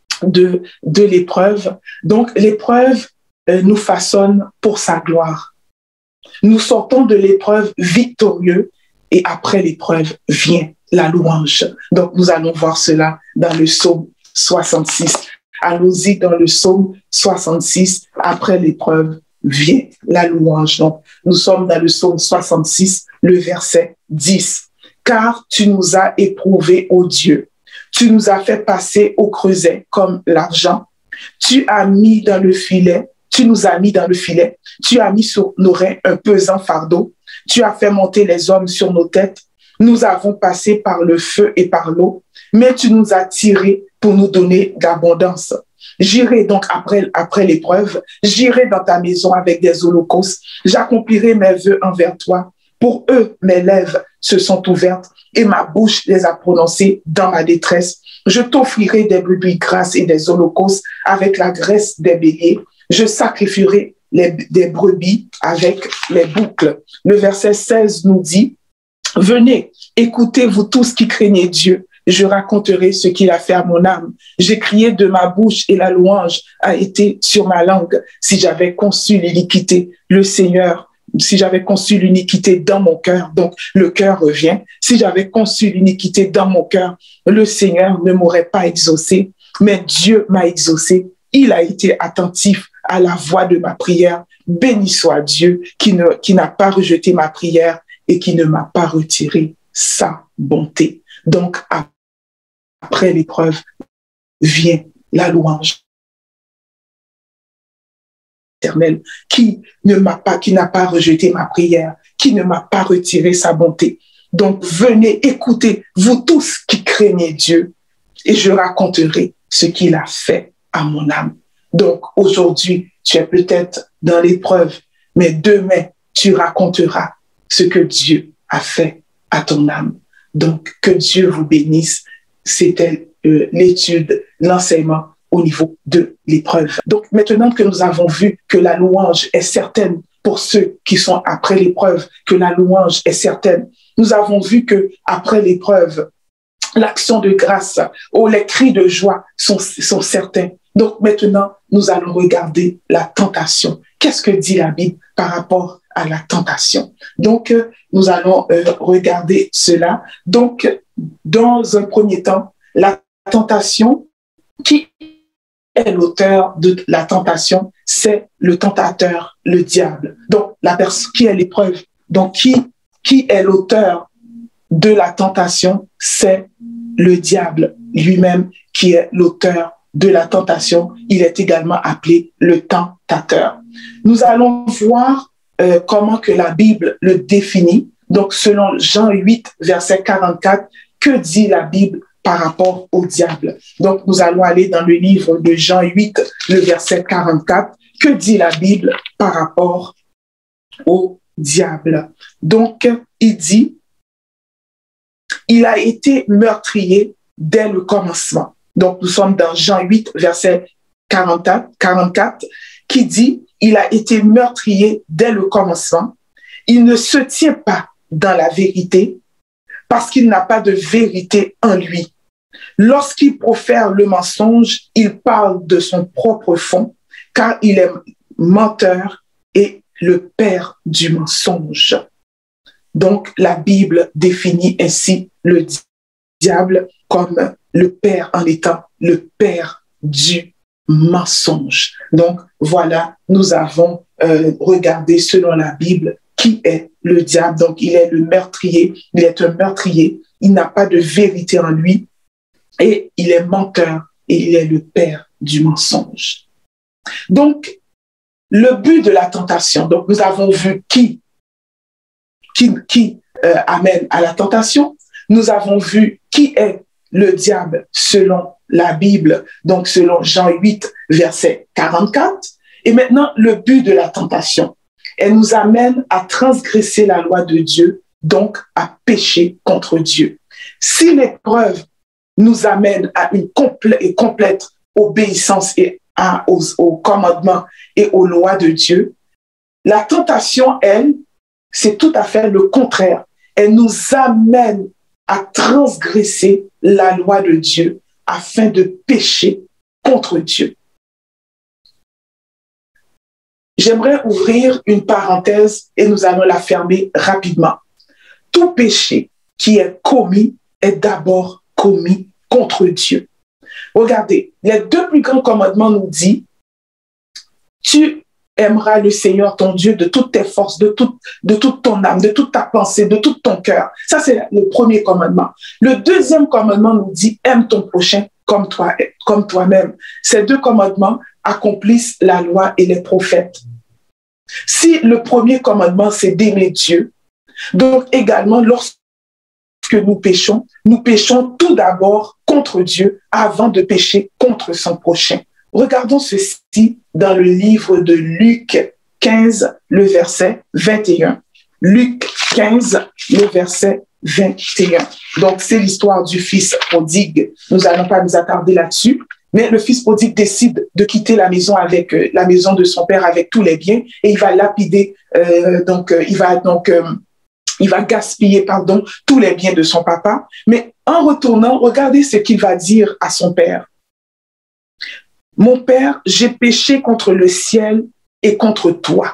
de, de l'épreuve. Donc, l'épreuve euh, nous façonne pour sa gloire. Nous sortons de l'épreuve victorieux et après l'épreuve vient la louange. Donc, nous allons voir cela dans le psaume soixante-six. Allons-y dans le psaume soixante-six. Après l'épreuve vient la louange. Donc, nous sommes dans le psaume soixante-six, le verset dix. Car tu nous as éprouvés, ô Dieu. Tu nous as fait passer au creuset comme l'argent. Tu as mis dans le filet, tu nous as mis dans le filet. Tu as mis sur nos reins un pesant fardeau. Tu as fait monter les hommes sur nos têtes. Nous avons passé par le feu et par l'eau, mais tu nous as tirés pour nous donner d'abondance. J'irai donc après, après l'épreuve, j'irai dans ta maison avec des holocaustes. J'accomplirai mes vœux envers toi. Pour eux, mes lèvres se sont ouvertes et ma bouche les a prononcées dans ma détresse. Je t'offrirai des brebis grasses et des holocaustes avec la graisse des béliers. Je sacrifierai les, des brebis avec les boucles. Le verset seize nous dit, venez, écoutez, vous tous qui craignez Dieu. Je raconterai ce qu'il a fait à mon âme. J'ai crié de ma bouche et la louange a été sur ma langue. Si j'avais conçu l'iniquité, le Seigneur, si j'avais conçu l'iniquité dans mon cœur, donc le cœur revient. Si j'avais conçu l'iniquité dans mon cœur, le Seigneur ne m'aurait pas exaucé, mais Dieu m'a exaucé. Il a été attentif à la voix de ma prière. Béni soit Dieu qui ne, qui n'a pas rejeté ma prière et qui ne m'a pas retiré sa bonté. Donc, après l'épreuve, vient la louange éternelle qui ne m'a pas, qui n'a pas rejeté ma prière, qui ne m'a pas retiré sa bonté. Donc, venez écouter, vous tous qui craignez Dieu, et je raconterai ce qu'il a fait à mon âme. Donc, aujourd'hui, tu es peut-être dans l'épreuve, mais demain, tu raconteras ce que Dieu a fait à ton âme. Donc, que Dieu vous bénisse. C'était euh, l'étude, l'enseignement au niveau de l'épreuve. Donc, maintenant que nous avons vu que la louange est certaine pour ceux qui sont après l'épreuve, que la louange est certaine, nous avons vu que après l'épreuve, l'action de grâce ou les cris de joie sont, sont certains. Donc, maintenant, nous allons regarder la tentation. Qu'est-ce que dit la Bible par rapport à la tentation? Donc, euh, nous allons euh, regarder cela. Donc, dans un premier temps, la tentation, qui est l'auteur de la tentation? C'est le tentateur, le diable. Donc, la personne qui est l'épreuve. Donc, qui, qui est l'auteur de la tentation? C'est le diable lui-même qui est l'auteur de la tentation. Il est également appelé le tentateur. Nous allons voir euh, comment que la Bible le définit. Donc, selon Jean huit, verset quarante-quatre, que dit la Bible par rapport au diable? Donc, nous allons aller dans le livre de Jean huit, le verset quarante-quatre. Que dit la Bible par rapport au diable? Donc, il dit, il a été meurtrier dès le commencement. Donc, nous sommes dans Jean huit, verset quarante-quatre, quarante-quatre, qui dit, il a été meurtrier dès le commencement. Il ne se tient pas dans la vérité parce qu'il n'a pas de vérité en lui. Lorsqu'il profère le mensonge, il parle de son propre fond, car il est menteur et le père du mensonge. Donc, la Bible définit ainsi le diable comme le père en étant le père du mensonge. Donc, voilà, nous avons euh, regarder selon la Bible qui est le diable. Donc, il est le meurtrier, il est un meurtrier, il n'a pas de vérité en lui et il est menteur et il est le père du mensonge. Donc, le but de la tentation, donc nous avons vu qui, qui, qui euh, amène à la tentation, nous avons vu qui est le diable selon la Bible, donc selon Jean huit, verset quarante-quatre. Et maintenant, le but de la tentation, elle nous amène à transgresser la loi de Dieu, donc à pécher contre Dieu. Si l'épreuve nous amène à une complète et complète obéissance et à, aux, aux commandements et aux lois de Dieu, la tentation, elle, c'est tout à fait le contraire. Elle nous amène à transgresser la loi de Dieu afin de pécher contre Dieu. J'aimerais ouvrir une parenthèse et nous allons la fermer rapidement. Tout péché qui est commis est d'abord commis contre Dieu. Regardez, les deux plus grands commandements nous disent « Tu aimeras le Seigneur ton Dieu de toutes tes forces, de, tout, de toute ton âme, de toute ta pensée, de tout ton cœur. » Ça, c'est le premier commandement. Le deuxième commandement nous dit « Aime ton prochain comme toi, comme toi-même. » Ces deux commandements accomplissent la loi et les prophètes. Si le premier commandement, c'est d'aimer Dieu, donc également, lorsque nous péchons, nous péchons tout d'abord contre Dieu avant de pécher contre son prochain. Regardons ceci dans le livre de Luc quinze, le verset vingt et un. Luc quinze, le verset vingt et un. Donc, c'est l'histoire du fils prodigue. Nous n'allons pas nous attarder là-dessus. Mais le fils prodigue décide de quitter la maison avec euh, la maison de son père avec tous les biens et il va lapider, euh, donc euh, il va donc euh, il va gaspiller pardon tous les biens de son papa. Mais en retournant, regardez ce qu'il va dire à son père. Mon père, j'ai péché contre le ciel et contre toi.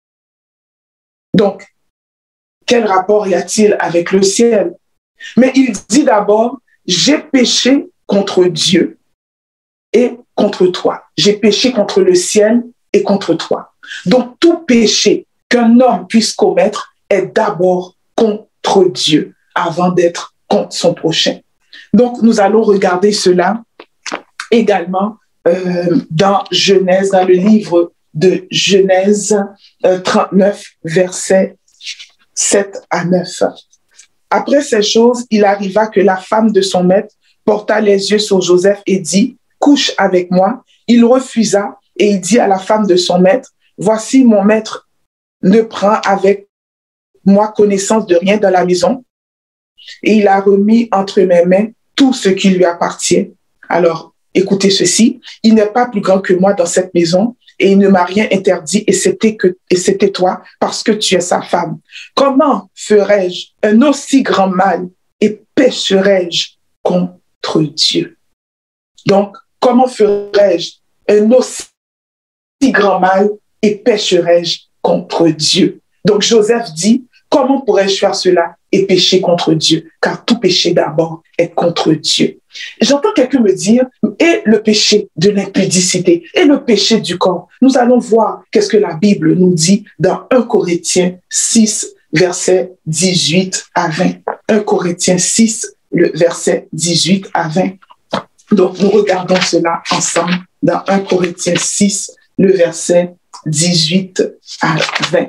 Donc, quel rapport y a-t-il avec le ciel? Mais il dit d'abord, j'ai péché contre Dieu et contre toi. J'ai péché contre le ciel et contre toi. Donc, tout péché qu'un homme puisse commettre est d'abord contre Dieu avant d'être contre son prochain. Donc, nous allons regarder cela également euh, dans Genèse, dans le livre de Genèse euh, trente-neuf, versets sept à neuf. Après ces choses, il arriva que la femme de son maître porta les yeux sur Joseph et dit, couche avec moi. Il refusa et il dit à la femme de son maître, voici mon maître ne prend avec moi connaissance de rien dans la maison et il a remis entre mes mains tout ce qui lui appartient. Alors, écoutez ceci, il n'est pas plus grand que moi dans cette maison et il ne m'a rien interdit et c'était que, et c'était toi parce que tu es sa femme. Comment ferais-je un aussi grand mal et pécherais-je contre Dieu? Donc, comment ferais-je un aussi grand mal et pécherais-je contre Dieu? Donc, Joseph dit, comment pourrais-je faire cela et pécher contre Dieu? Car tout péché d'abord est contre Dieu. J'entends quelqu'un me dire, et le péché de l'impudicité, et le péché du corps. Nous allons voir qu'est-ce que la Bible nous dit dans un Corinthiens six, verset dix-huit à vingt. un Corinthiens six, le verset dix-huit à vingt. Donc, nous regardons cela ensemble dans un Corinthiens six, le verset dix-huit à vingt.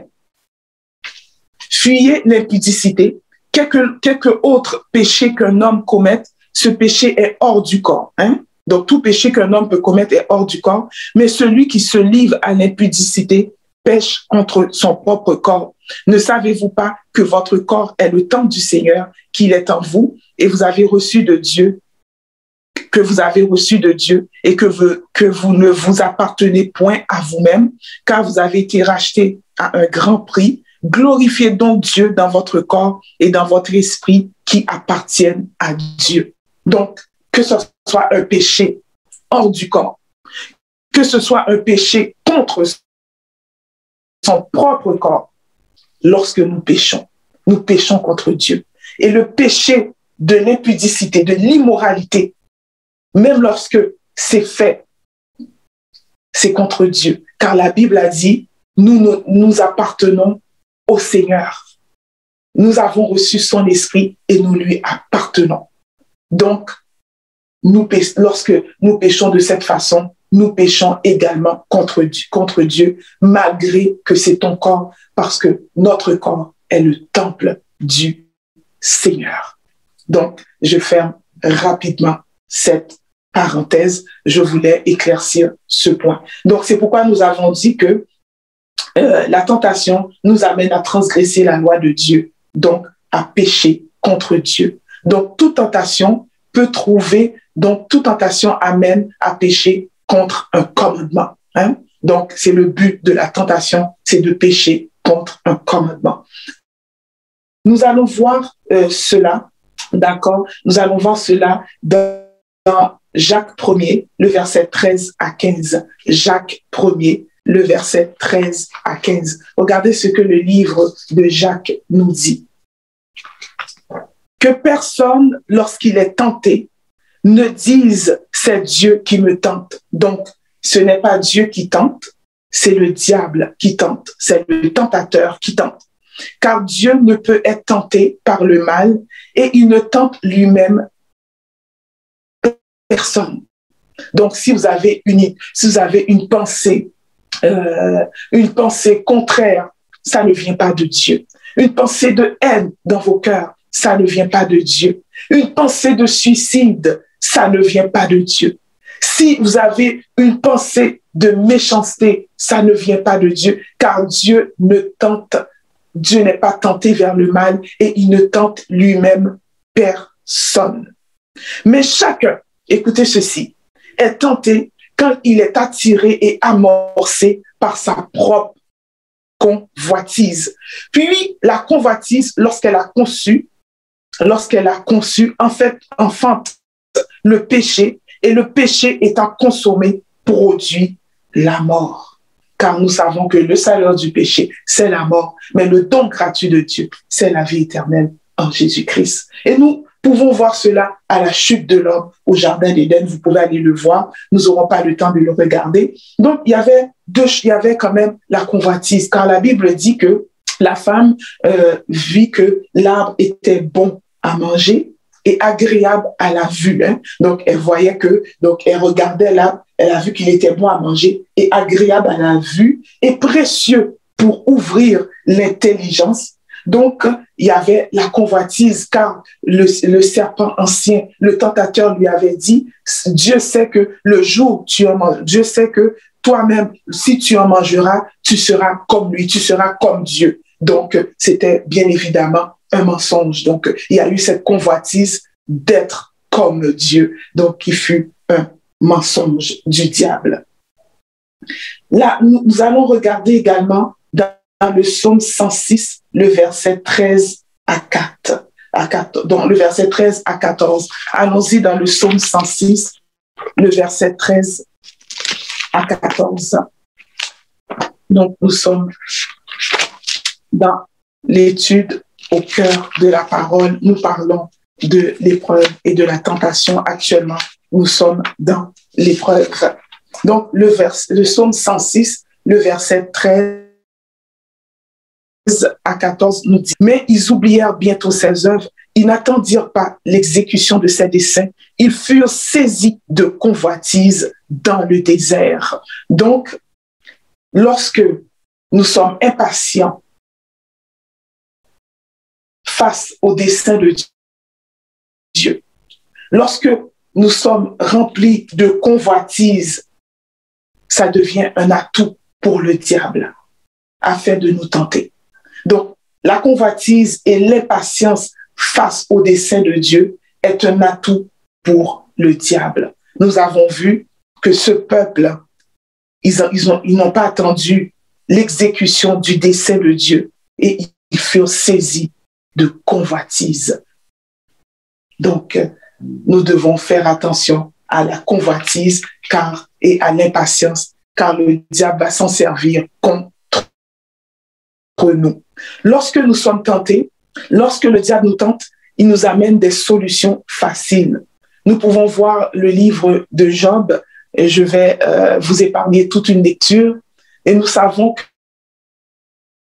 Fuyez l'impudicité. Quelque, quelque autre péché qu'un homme commette, ce péché est hors du corps. Hein? Donc, tout péché qu'un homme peut commettre est hors du corps. Mais celui qui se livre à l'impudicité pêche contre son propre corps. Ne savez-vous pas que votre corps est le temple du Seigneur, qu'il est en vous, et vous avez reçu de Dieu, que vous avez reçu de Dieu, et que vous, que vous ne vous appartenez point à vous-même, car vous avez été rachetés à un grand prix. Glorifiez donc Dieu dans votre corps et dans votre esprit qui appartiennent à Dieu. Donc, que ce soit un péché hors du corps, que ce soit un péché contre son propre corps, lorsque nous péchons, nous péchons contre Dieu. Et le péché de l'impudicité, de l'immoralité, même lorsque c'est fait, c'est contre Dieu. Car la Bible a dit, nous, nous, nous appartenons au Seigneur. Nous avons reçu son esprit et nous lui appartenons. Donc, nous, lorsque nous péchons de cette façon, nous péchons également contre Dieu, contre Dieu, malgré que c'est ton corps, parce que notre corps est le temple du Seigneur. Donc, je ferme rapidement cette parenthèse. Je voulais éclaircir ce point. Donc, c'est pourquoi nous avons dit que euh, la tentation nous amène à transgresser la loi de Dieu, donc à pécher contre Dieu. Donc, toute tentation peut trouver, donc toute tentation amène à pécher contre un commandement. Hein? Donc, c'est le but de la tentation, c'est de pécher contre un commandement. Nous allons voir euh, cela, d'accord? Nous allons voir cela dans, dans Jacques premier, le verset treize à quinze. Jacques premier, le verset treize à quinze. Regardez ce que le livre de Jacques nous dit. Que personne, lorsqu'il est tenté, ne dise « c'est Dieu qui me tente ». Donc, ce n'est pas Dieu qui tente, c'est le diable qui tente, c'est le tentateur qui tente. Car Dieu ne peut être tenté par le mal et il ne tente lui-même personne. Donc, si vous avez une, si vous avez une pensée, euh, une pensée contraire, ça ne vient pas de Dieu. Une pensée de haine dans vos cœurs, ça ne vient pas de Dieu. Une pensée de suicide, ça ne vient pas de Dieu. Si vous avez une pensée de méchanceté, ça ne vient pas de Dieu, car Dieu ne tente, Dieu n'est pas tenté vers le mal et il ne tente lui-même personne. Mais chacun, écoutez ceci, est tenté quand il est attiré et amorcé par sa propre convoitise. Puis la convoitise, lorsqu'elle a conçu, lorsqu'elle a conçu, en fait, enfante le péché, et le péché étant consommé produit la mort. Car nous savons que le salaire du péché, c'est la mort, mais le don gratuit de Dieu, c'est la vie éternelle en Jésus-Christ. Et nous pouvons voir cela à la chute de l'homme au Jardin d'Éden. Vous pouvez aller le voir. Nous n'aurons pas le temps de le regarder. Donc, il y avait deux, il y avait quand même la convoitise, car la Bible dit que la femme euh, vit que l'arbre était bon à manger et agréable à la vue. Hein. Donc, elle voyait que, donc, elle regardait l'arbre, elle a vu qu'il était bon à manger et agréable à la vue et précieux pour ouvrir l'intelligence. Donc, il y avait la convoitise, car le, le serpent ancien, le tentateur lui avait dit, Dieu sait que le jour où tu en manges, Dieu sait que toi-même, si tu en mangeras, tu seras comme lui, tu seras comme Dieu. Donc, c'était bien évidemment un mensonge. Donc, il y a eu cette convoitise d'être comme Dieu, donc qui fut un mensonge du diable. Là, nous, nous allons regarder également dans, dans le psaume cent six, le verset treize à quatre. À quatre donc, le verset treize à quatorze. Allons-y dans le psaume cent six, le verset treize à quatorze. Donc, nous sommes dans l'étude au cœur de la parole. Nous parlons de l'épreuve et de la tentation actuellement. Nous sommes dans l'épreuve. Donc, le, vers, le psaume cent six, le verset treize à quatorze nous dit « Mais ils oublièrent bientôt ses œuvres, ils n'attendirent pas l'exécution de ses desseins, ils furent saisis de convoitise dans le désert. » Donc, lorsque nous sommes impatients face au dessein de Dieu, lorsque nous sommes remplis de convoitise, ça devient un atout pour le diable afin de nous tenter. Donc, la convoitise et l'impatience face au dessein de Dieu est un atout pour le diable. Nous avons vu que ce peuple, ils, ont, ils, ont, ils n'ont pas attendu l'exécution du dessein de Dieu et ils furent saisis de convoitise. Donc, nous devons faire attention à la convoitise car, et à l'impatience, car le diable va s'en servir contre nous. Lorsque nous sommes tentés, lorsque le diable nous tente, il nous amène des solutions faciles. Nous pouvons voir le livre de Job, et je vais euh, vous épargner toute une lecture, et nous savons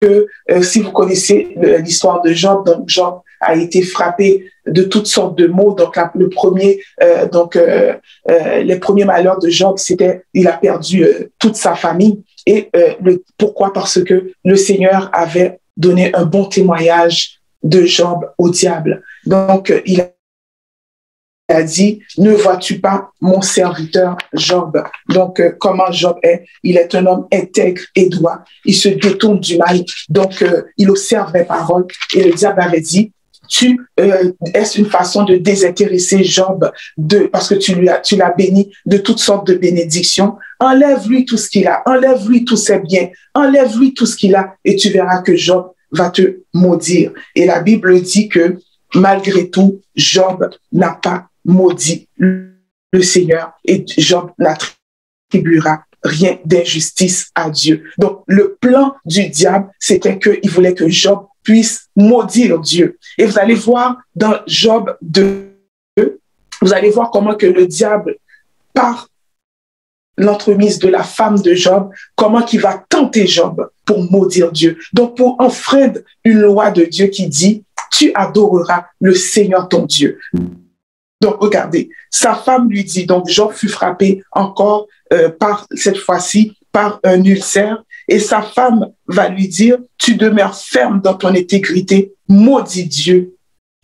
que euh, si vous connaissez l'histoire de Job, donc Job a été frappé de toutes sortes de maux. Donc la, le premier, euh, donc euh, euh, les premiers malheurs de Job, c'était il a perdu euh, toute sa famille. Et euh, le, pourquoi? Parce que le Seigneur avait donné un bon témoignage de Job au diable. Donc euh, il a a dit, ne vois-tu pas mon serviteur Job? Donc, euh, comment Job est? Il est un homme intègre et droit. Il se détourne du mal. Donc, euh, il observe les paroles. Et le diable avait dit, tu euh, est-ce une façon de désintéresser Job de, parce que tu lui as, tu l'as béni de toutes sortes de bénédictions. Enlève-lui tout ce qu'il a. Enlève-lui tous ses biens. Enlève-lui tout ce qu'il a et tu verras que Job va te maudire. Et la Bible dit que malgré tout, Job n'a pas maudit le Seigneur et Job n'attribuera rien d'injustice à Dieu. Donc, le plan du diable, c'était qu'il voulait que Job puisse maudire Dieu. Et vous allez voir dans Job deux, vous allez voir comment que le diable, par l'entremise de la femme de Job, comment qu'il va tenter Job pour maudire Dieu. Donc, pour enfreindre une loi de Dieu qui dit, tu adoreras le Seigneur ton Dieu. Donc, regardez, sa femme lui dit, donc Job fut frappé encore euh, par, cette fois-ci, par un ulcère, et sa femme va lui dire, tu demeures ferme dans ton intégrité, maudit Dieu.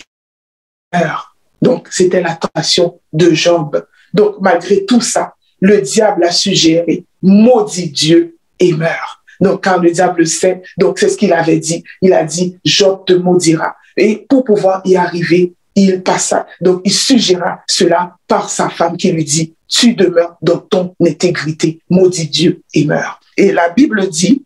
Donc, c'était la tentation de Job. Donc, malgré tout ça, le diable a suggéré, maudit Dieu et meurt. Donc, quand le diable sait, donc c'est ce qu'il avait dit. Il a dit, Job te maudira. Et pour pouvoir y arriver, il passa, donc il suggéra cela par sa femme qui lui dit, tu demeures dans ton intégrité, maudit Dieu et meurs. Et la Bible dit,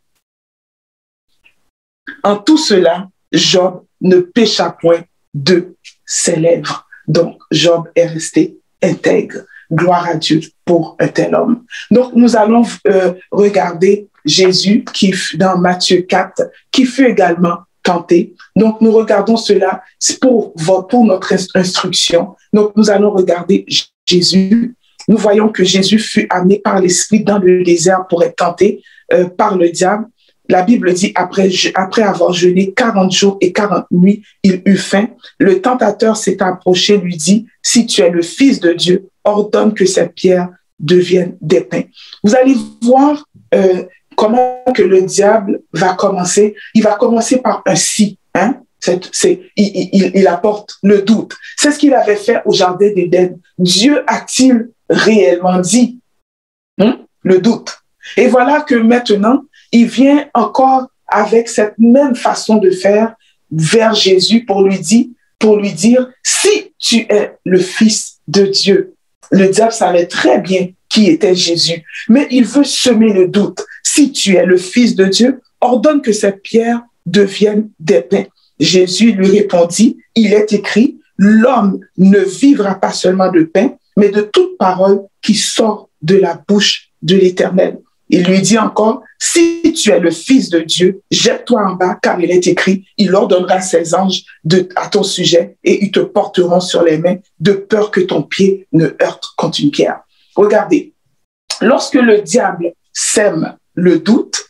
en tout cela, Job ne pécha point de ses lèvres. Donc, Job est resté intègre. Gloire à Dieu pour un tel homme. Donc, nous allons euh, regarder Jésus qui, dans Matthieu quatre, qui fut également tenté. Donc, nous regardons cela pour, pour notre instruction. Donc, nous allons regarder Jésus. Nous voyons que Jésus fut amené par l'Esprit dans le désert pour être tenté euh, par le diable. La Bible dit, après, après avoir jeûné quarante jours et quarante nuits, il eut faim. Le tentateur s'est approché, lui dit, si tu es le Fils de Dieu, ordonne que cette pierre devienne des pains. Vous allez voir euh, comment que le diable va commencer. Il va commencer par un si. Hein? C'est, c'est, il, il, il apporte le doute. C'est ce qu'il avait fait au jardin d'Éden. Dieu a-t-il réellement dit? Hein? Le doute. Et voilà que maintenant, il vient encore avec cette même façon de faire vers Jésus pour lui dire, pour lui dire, si tu es le Fils de Dieu. Le diable savait très bien qui était Jésus, mais il veut semer le doute. Si tu es le Fils de Dieu, ordonne que cette pierre devienne des pains. Jésus lui répondit, il est écrit, l'homme ne vivra pas seulement de pain, mais de toute parole qui sort de la bouche de l'Éternel. Il lui dit encore, si tu es le Fils de Dieu, jette-toi en bas, car il est écrit, il ordonnera ses anges de, à ton sujet et ils te porteront sur les mains de peur que ton pied ne heurte contre une pierre. Regardez, lorsque le diable sème le doute,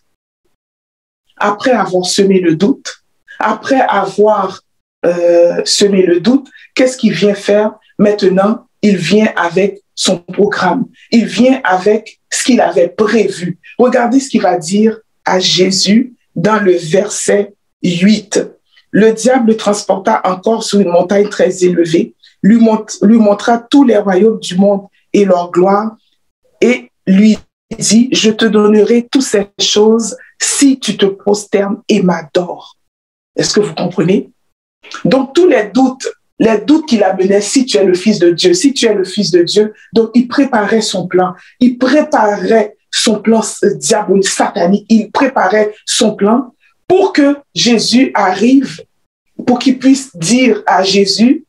après avoir semé le doute, après avoir euh, semé le doute, qu'est-ce qu'il vient faire? Maintenant, il vient avec son programme. Il vient avec ce qu'il avait prévu. Regardez ce qu'il va dire à Jésus dans le verset huit. Le diable le transporta encore sur une montagne très élevée, lui, mont lui montra tous les royaumes du monde et leur gloire, et lui dit, je te donnerai toutes ces choses si tu te prosternes et m'adores. Est-ce que vous comprenez? Donc, tous les doutes, les doutes qu'il amenait, si tu es le Fils de Dieu, si tu es le Fils de Dieu, donc il préparait son plan, il préparait son plan diabolique, satanique, il préparait son plan pour que Jésus arrive, pour qu'il puisse dire à Jésus,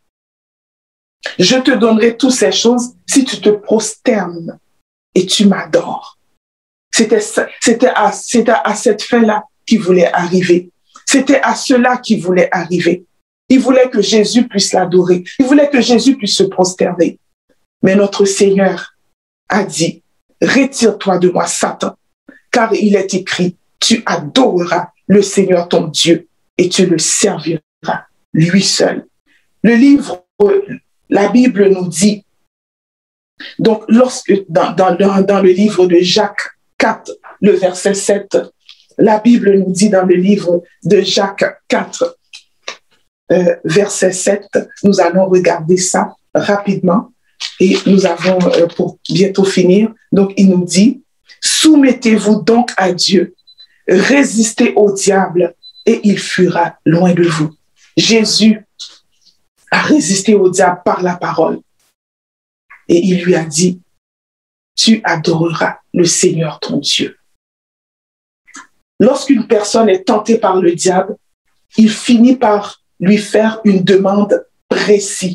je te donnerai toutes ces choses si tu te prosternes et tu m'adores. C'était c'était à, c'était à cette fin-là qu'il voulait arriver. C'était à cela qu'il voulait arriver. Il voulait que Jésus puisse l'adorer. Il voulait que Jésus puisse se prosterner. Mais notre Seigneur a dit, retire-toi de moi, Satan, car il est écrit, tu adoreras le Seigneur ton Dieu et tu le serviras, lui seul. Le livre, la Bible nous dit, donc lorsque dans, dans, dans le livre de Jacques quatre, le verset sept, la Bible nous dit dans le livre de Jacques quatre, euh, verset sept, nous allons regarder ça rapidement et nous avons euh, pour bientôt finir. Donc il nous dit, soumettez-vous donc à Dieu, résistez au diable et il fuira loin de vous. Jésus a résisté au diable par la parole et il lui a dit, tu adoreras le Seigneur ton Dieu. Lorsqu'une personne est tentée par le diable, il finit par lui faire une demande précise.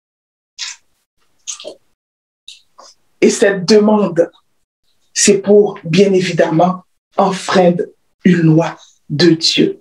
Et cette demande, c'est pour, bien évidemment, enfreindre une loi de Dieu.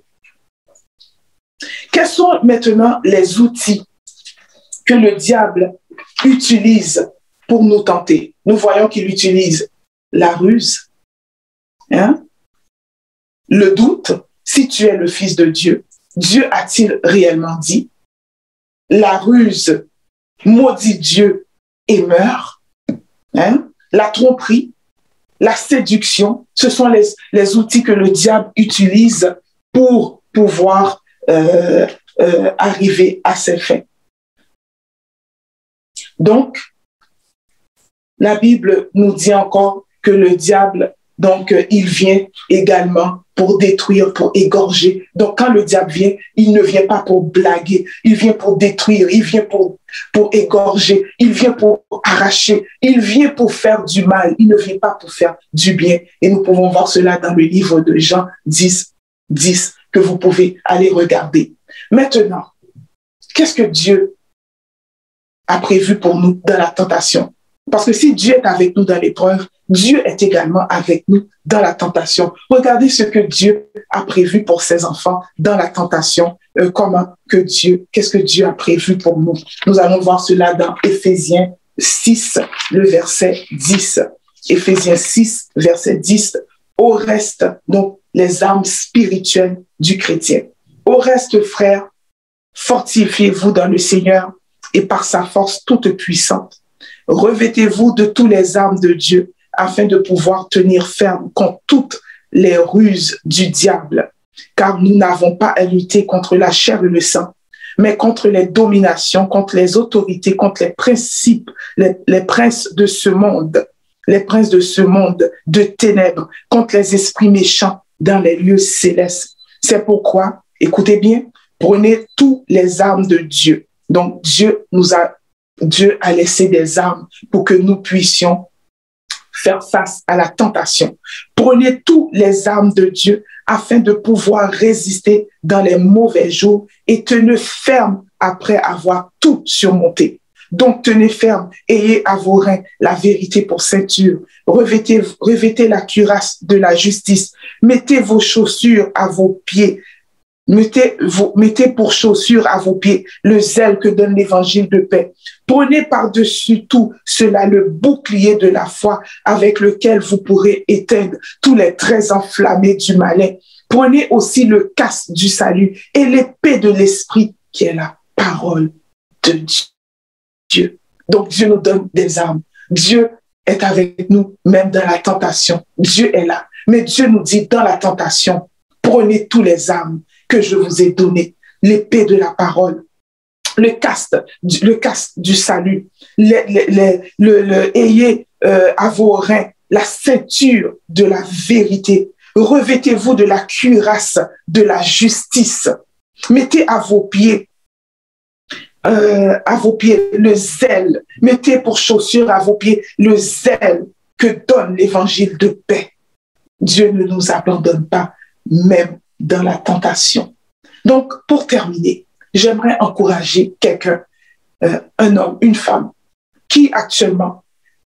Quels sont maintenant les outils que le diable utilise pour nous tenter? Nous voyons qu'il utilise la ruse, hein? Le doute, si tu es le Fils de Dieu, Dieu a-t-il réellement dit? La ruse, maudit Dieu et meurt. Hein? La tromperie, la séduction, ce sont les, les outils que le diable utilise pour pouvoir euh, euh, arriver à ses fins. Donc, la Bible nous dit encore que le diable, donc, euh, il vient également pour détruire, pour égorger. Donc, quand le diable vient, il ne vient pas pour blaguer, il vient pour détruire, il vient pour, pour égorger, il vient pour arracher, il vient pour faire du mal, il ne vient pas pour faire du bien. Et nous pouvons voir cela dans le livre de Jean dix, dix, que vous pouvez aller regarder. Maintenant, qu'est-ce que Dieu a prévu pour nous dans la tentation? Parce que si Dieu est avec nous dans l'épreuve, Dieu est également avec nous dans la tentation. Regardez ce que Dieu a prévu pour ses enfants dans la tentation. Euh, comment que Dieu, qu'est-ce que Dieu a prévu pour nous? Nous allons voir cela dans Éphésiens six, le verset dix. Éphésiens six, verset dix. Au reste, donc, les armes spirituelles du chrétien. Au reste, frères, fortifiez-vous dans le Seigneur et par sa force toute puissante. Revêtez-vous de tous les armes de Dieu afin de pouvoir tenir ferme contre toutes les ruses du diable. Car nous n'avons pas à lutter contre la chair et le sang, mais contre les dominations, contre les autorités, contre les principes, les, les princes de ce monde, les princes de ce monde de ténèbres, contre les esprits méchants dans les lieux célestes. C'est pourquoi, écoutez bien, prenez tous les armes de Dieu. Donc Dieu nous a Dieu a laissé des armes pour que nous puissions faire face à la tentation. Prenez toutes les armes de Dieu afin de pouvoir résister dans les mauvais jours et tenez ferme après avoir tout surmonté. Donc tenez ferme, ayez à vos reins la vérité pour ceinture, revêtez, revêtez la cuirasse de la justice, mettez vos chaussures à vos pieds, Mettez, vous, mettez pour chaussure à vos pieds le zèle que donne l'évangile de paix. Prenez par-dessus tout cela le bouclier de la foi avec lequel vous pourrez éteindre tous les traits enflammés du malin. Prenez aussi le casque du salut et l'épée de l'esprit qui est la parole de Dieu. Donc Dieu nous donne des armes. Dieu est avec nous même dans la tentation. Dieu est là. Mais Dieu nous dit dans la tentation, prenez tous les armes que je vous ai donné, l'épée de la parole, le casque, le casque du salut, les, les, les, le, le, ayez euh, à vos reins la ceinture de la vérité, revêtez-vous de la cuirasse de la justice, mettez à vos pieds, euh, à vos pieds le zèle, mettez pour chaussure à vos pieds le zèle que donne l'évangile de paix. Dieu ne nous abandonne pas, même dans la tentation. Donc, pour terminer, j'aimerais encourager quelqu'un, euh, un homme, une femme, qui actuellement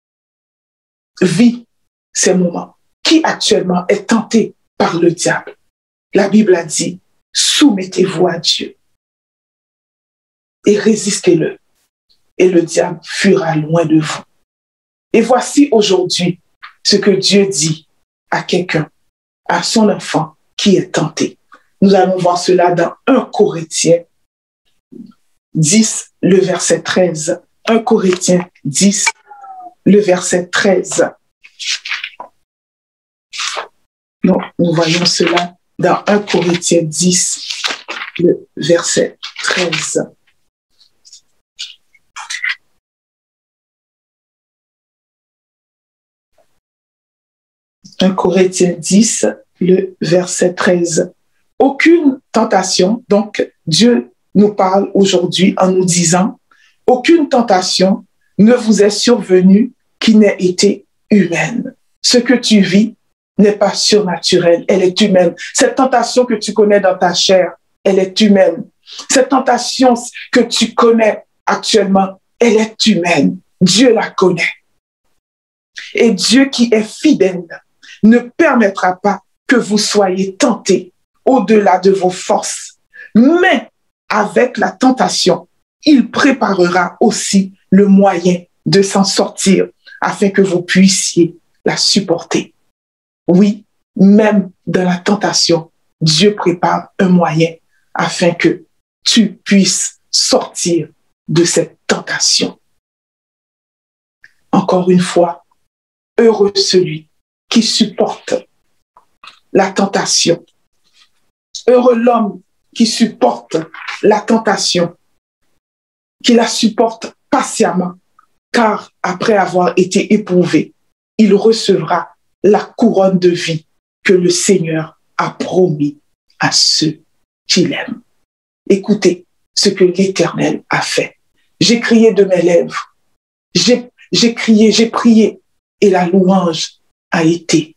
vit ces moments, qui actuellement est tenté par le diable. La Bible a dit, soumettez-vous à Dieu et résistez-le, et le diable fuira loin de vous. Et voici aujourd'hui ce que Dieu dit à quelqu'un, à son enfant, qui est tenté. Nous allons voir cela dans un Corinthiens dix, le verset treize. un Corinthiens dix, le verset treize. Donc, nous voyons cela dans un Corinthiens dix, le verset treize. un Corinthiens dix, le verset treize. Aucune tentation, donc Dieu nous parle aujourd'hui en nous disant, aucune tentation ne vous est survenue qui n'ait été humaine. Ce que tu vis n'est pas surnaturel, elle est humaine. Cette tentation que tu connais dans ta chair, elle est humaine. Cette tentation que tu connais actuellement, elle est humaine. Dieu la connaît. Et Dieu qui est fidèle ne permettra pas que vous soyez tentés au-delà de vos forces. Mais avec la tentation, il préparera aussi le moyen de s'en sortir afin que vous puissiez la supporter. Oui, même dans la tentation, Dieu prépare un moyen afin que tu puisses sortir de cette tentation. Encore une fois, heureux celui qui supporte la tentation. Heureux l'homme qui supporte la tentation, qui la supporte patiemment, car après avoir été éprouvé, il recevra la couronne de vie que le Seigneur a promis à ceux qui l'aiment. Écoutez ce que l'Éternel a fait. J'ai crié de mes lèvres, j'ai, j'ai crié, j'ai prié, et la louange a été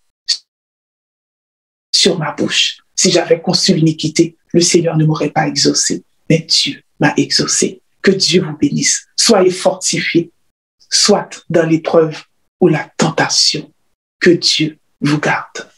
sur ma bouche. Si j'avais conçu l'iniquité, le Seigneur ne m'aurait pas exaucé, mais Dieu m'a exaucé. Que Dieu vous bénisse. Soyez fortifiés, soit dans l'épreuve ou la tentation. Que Dieu vous garde.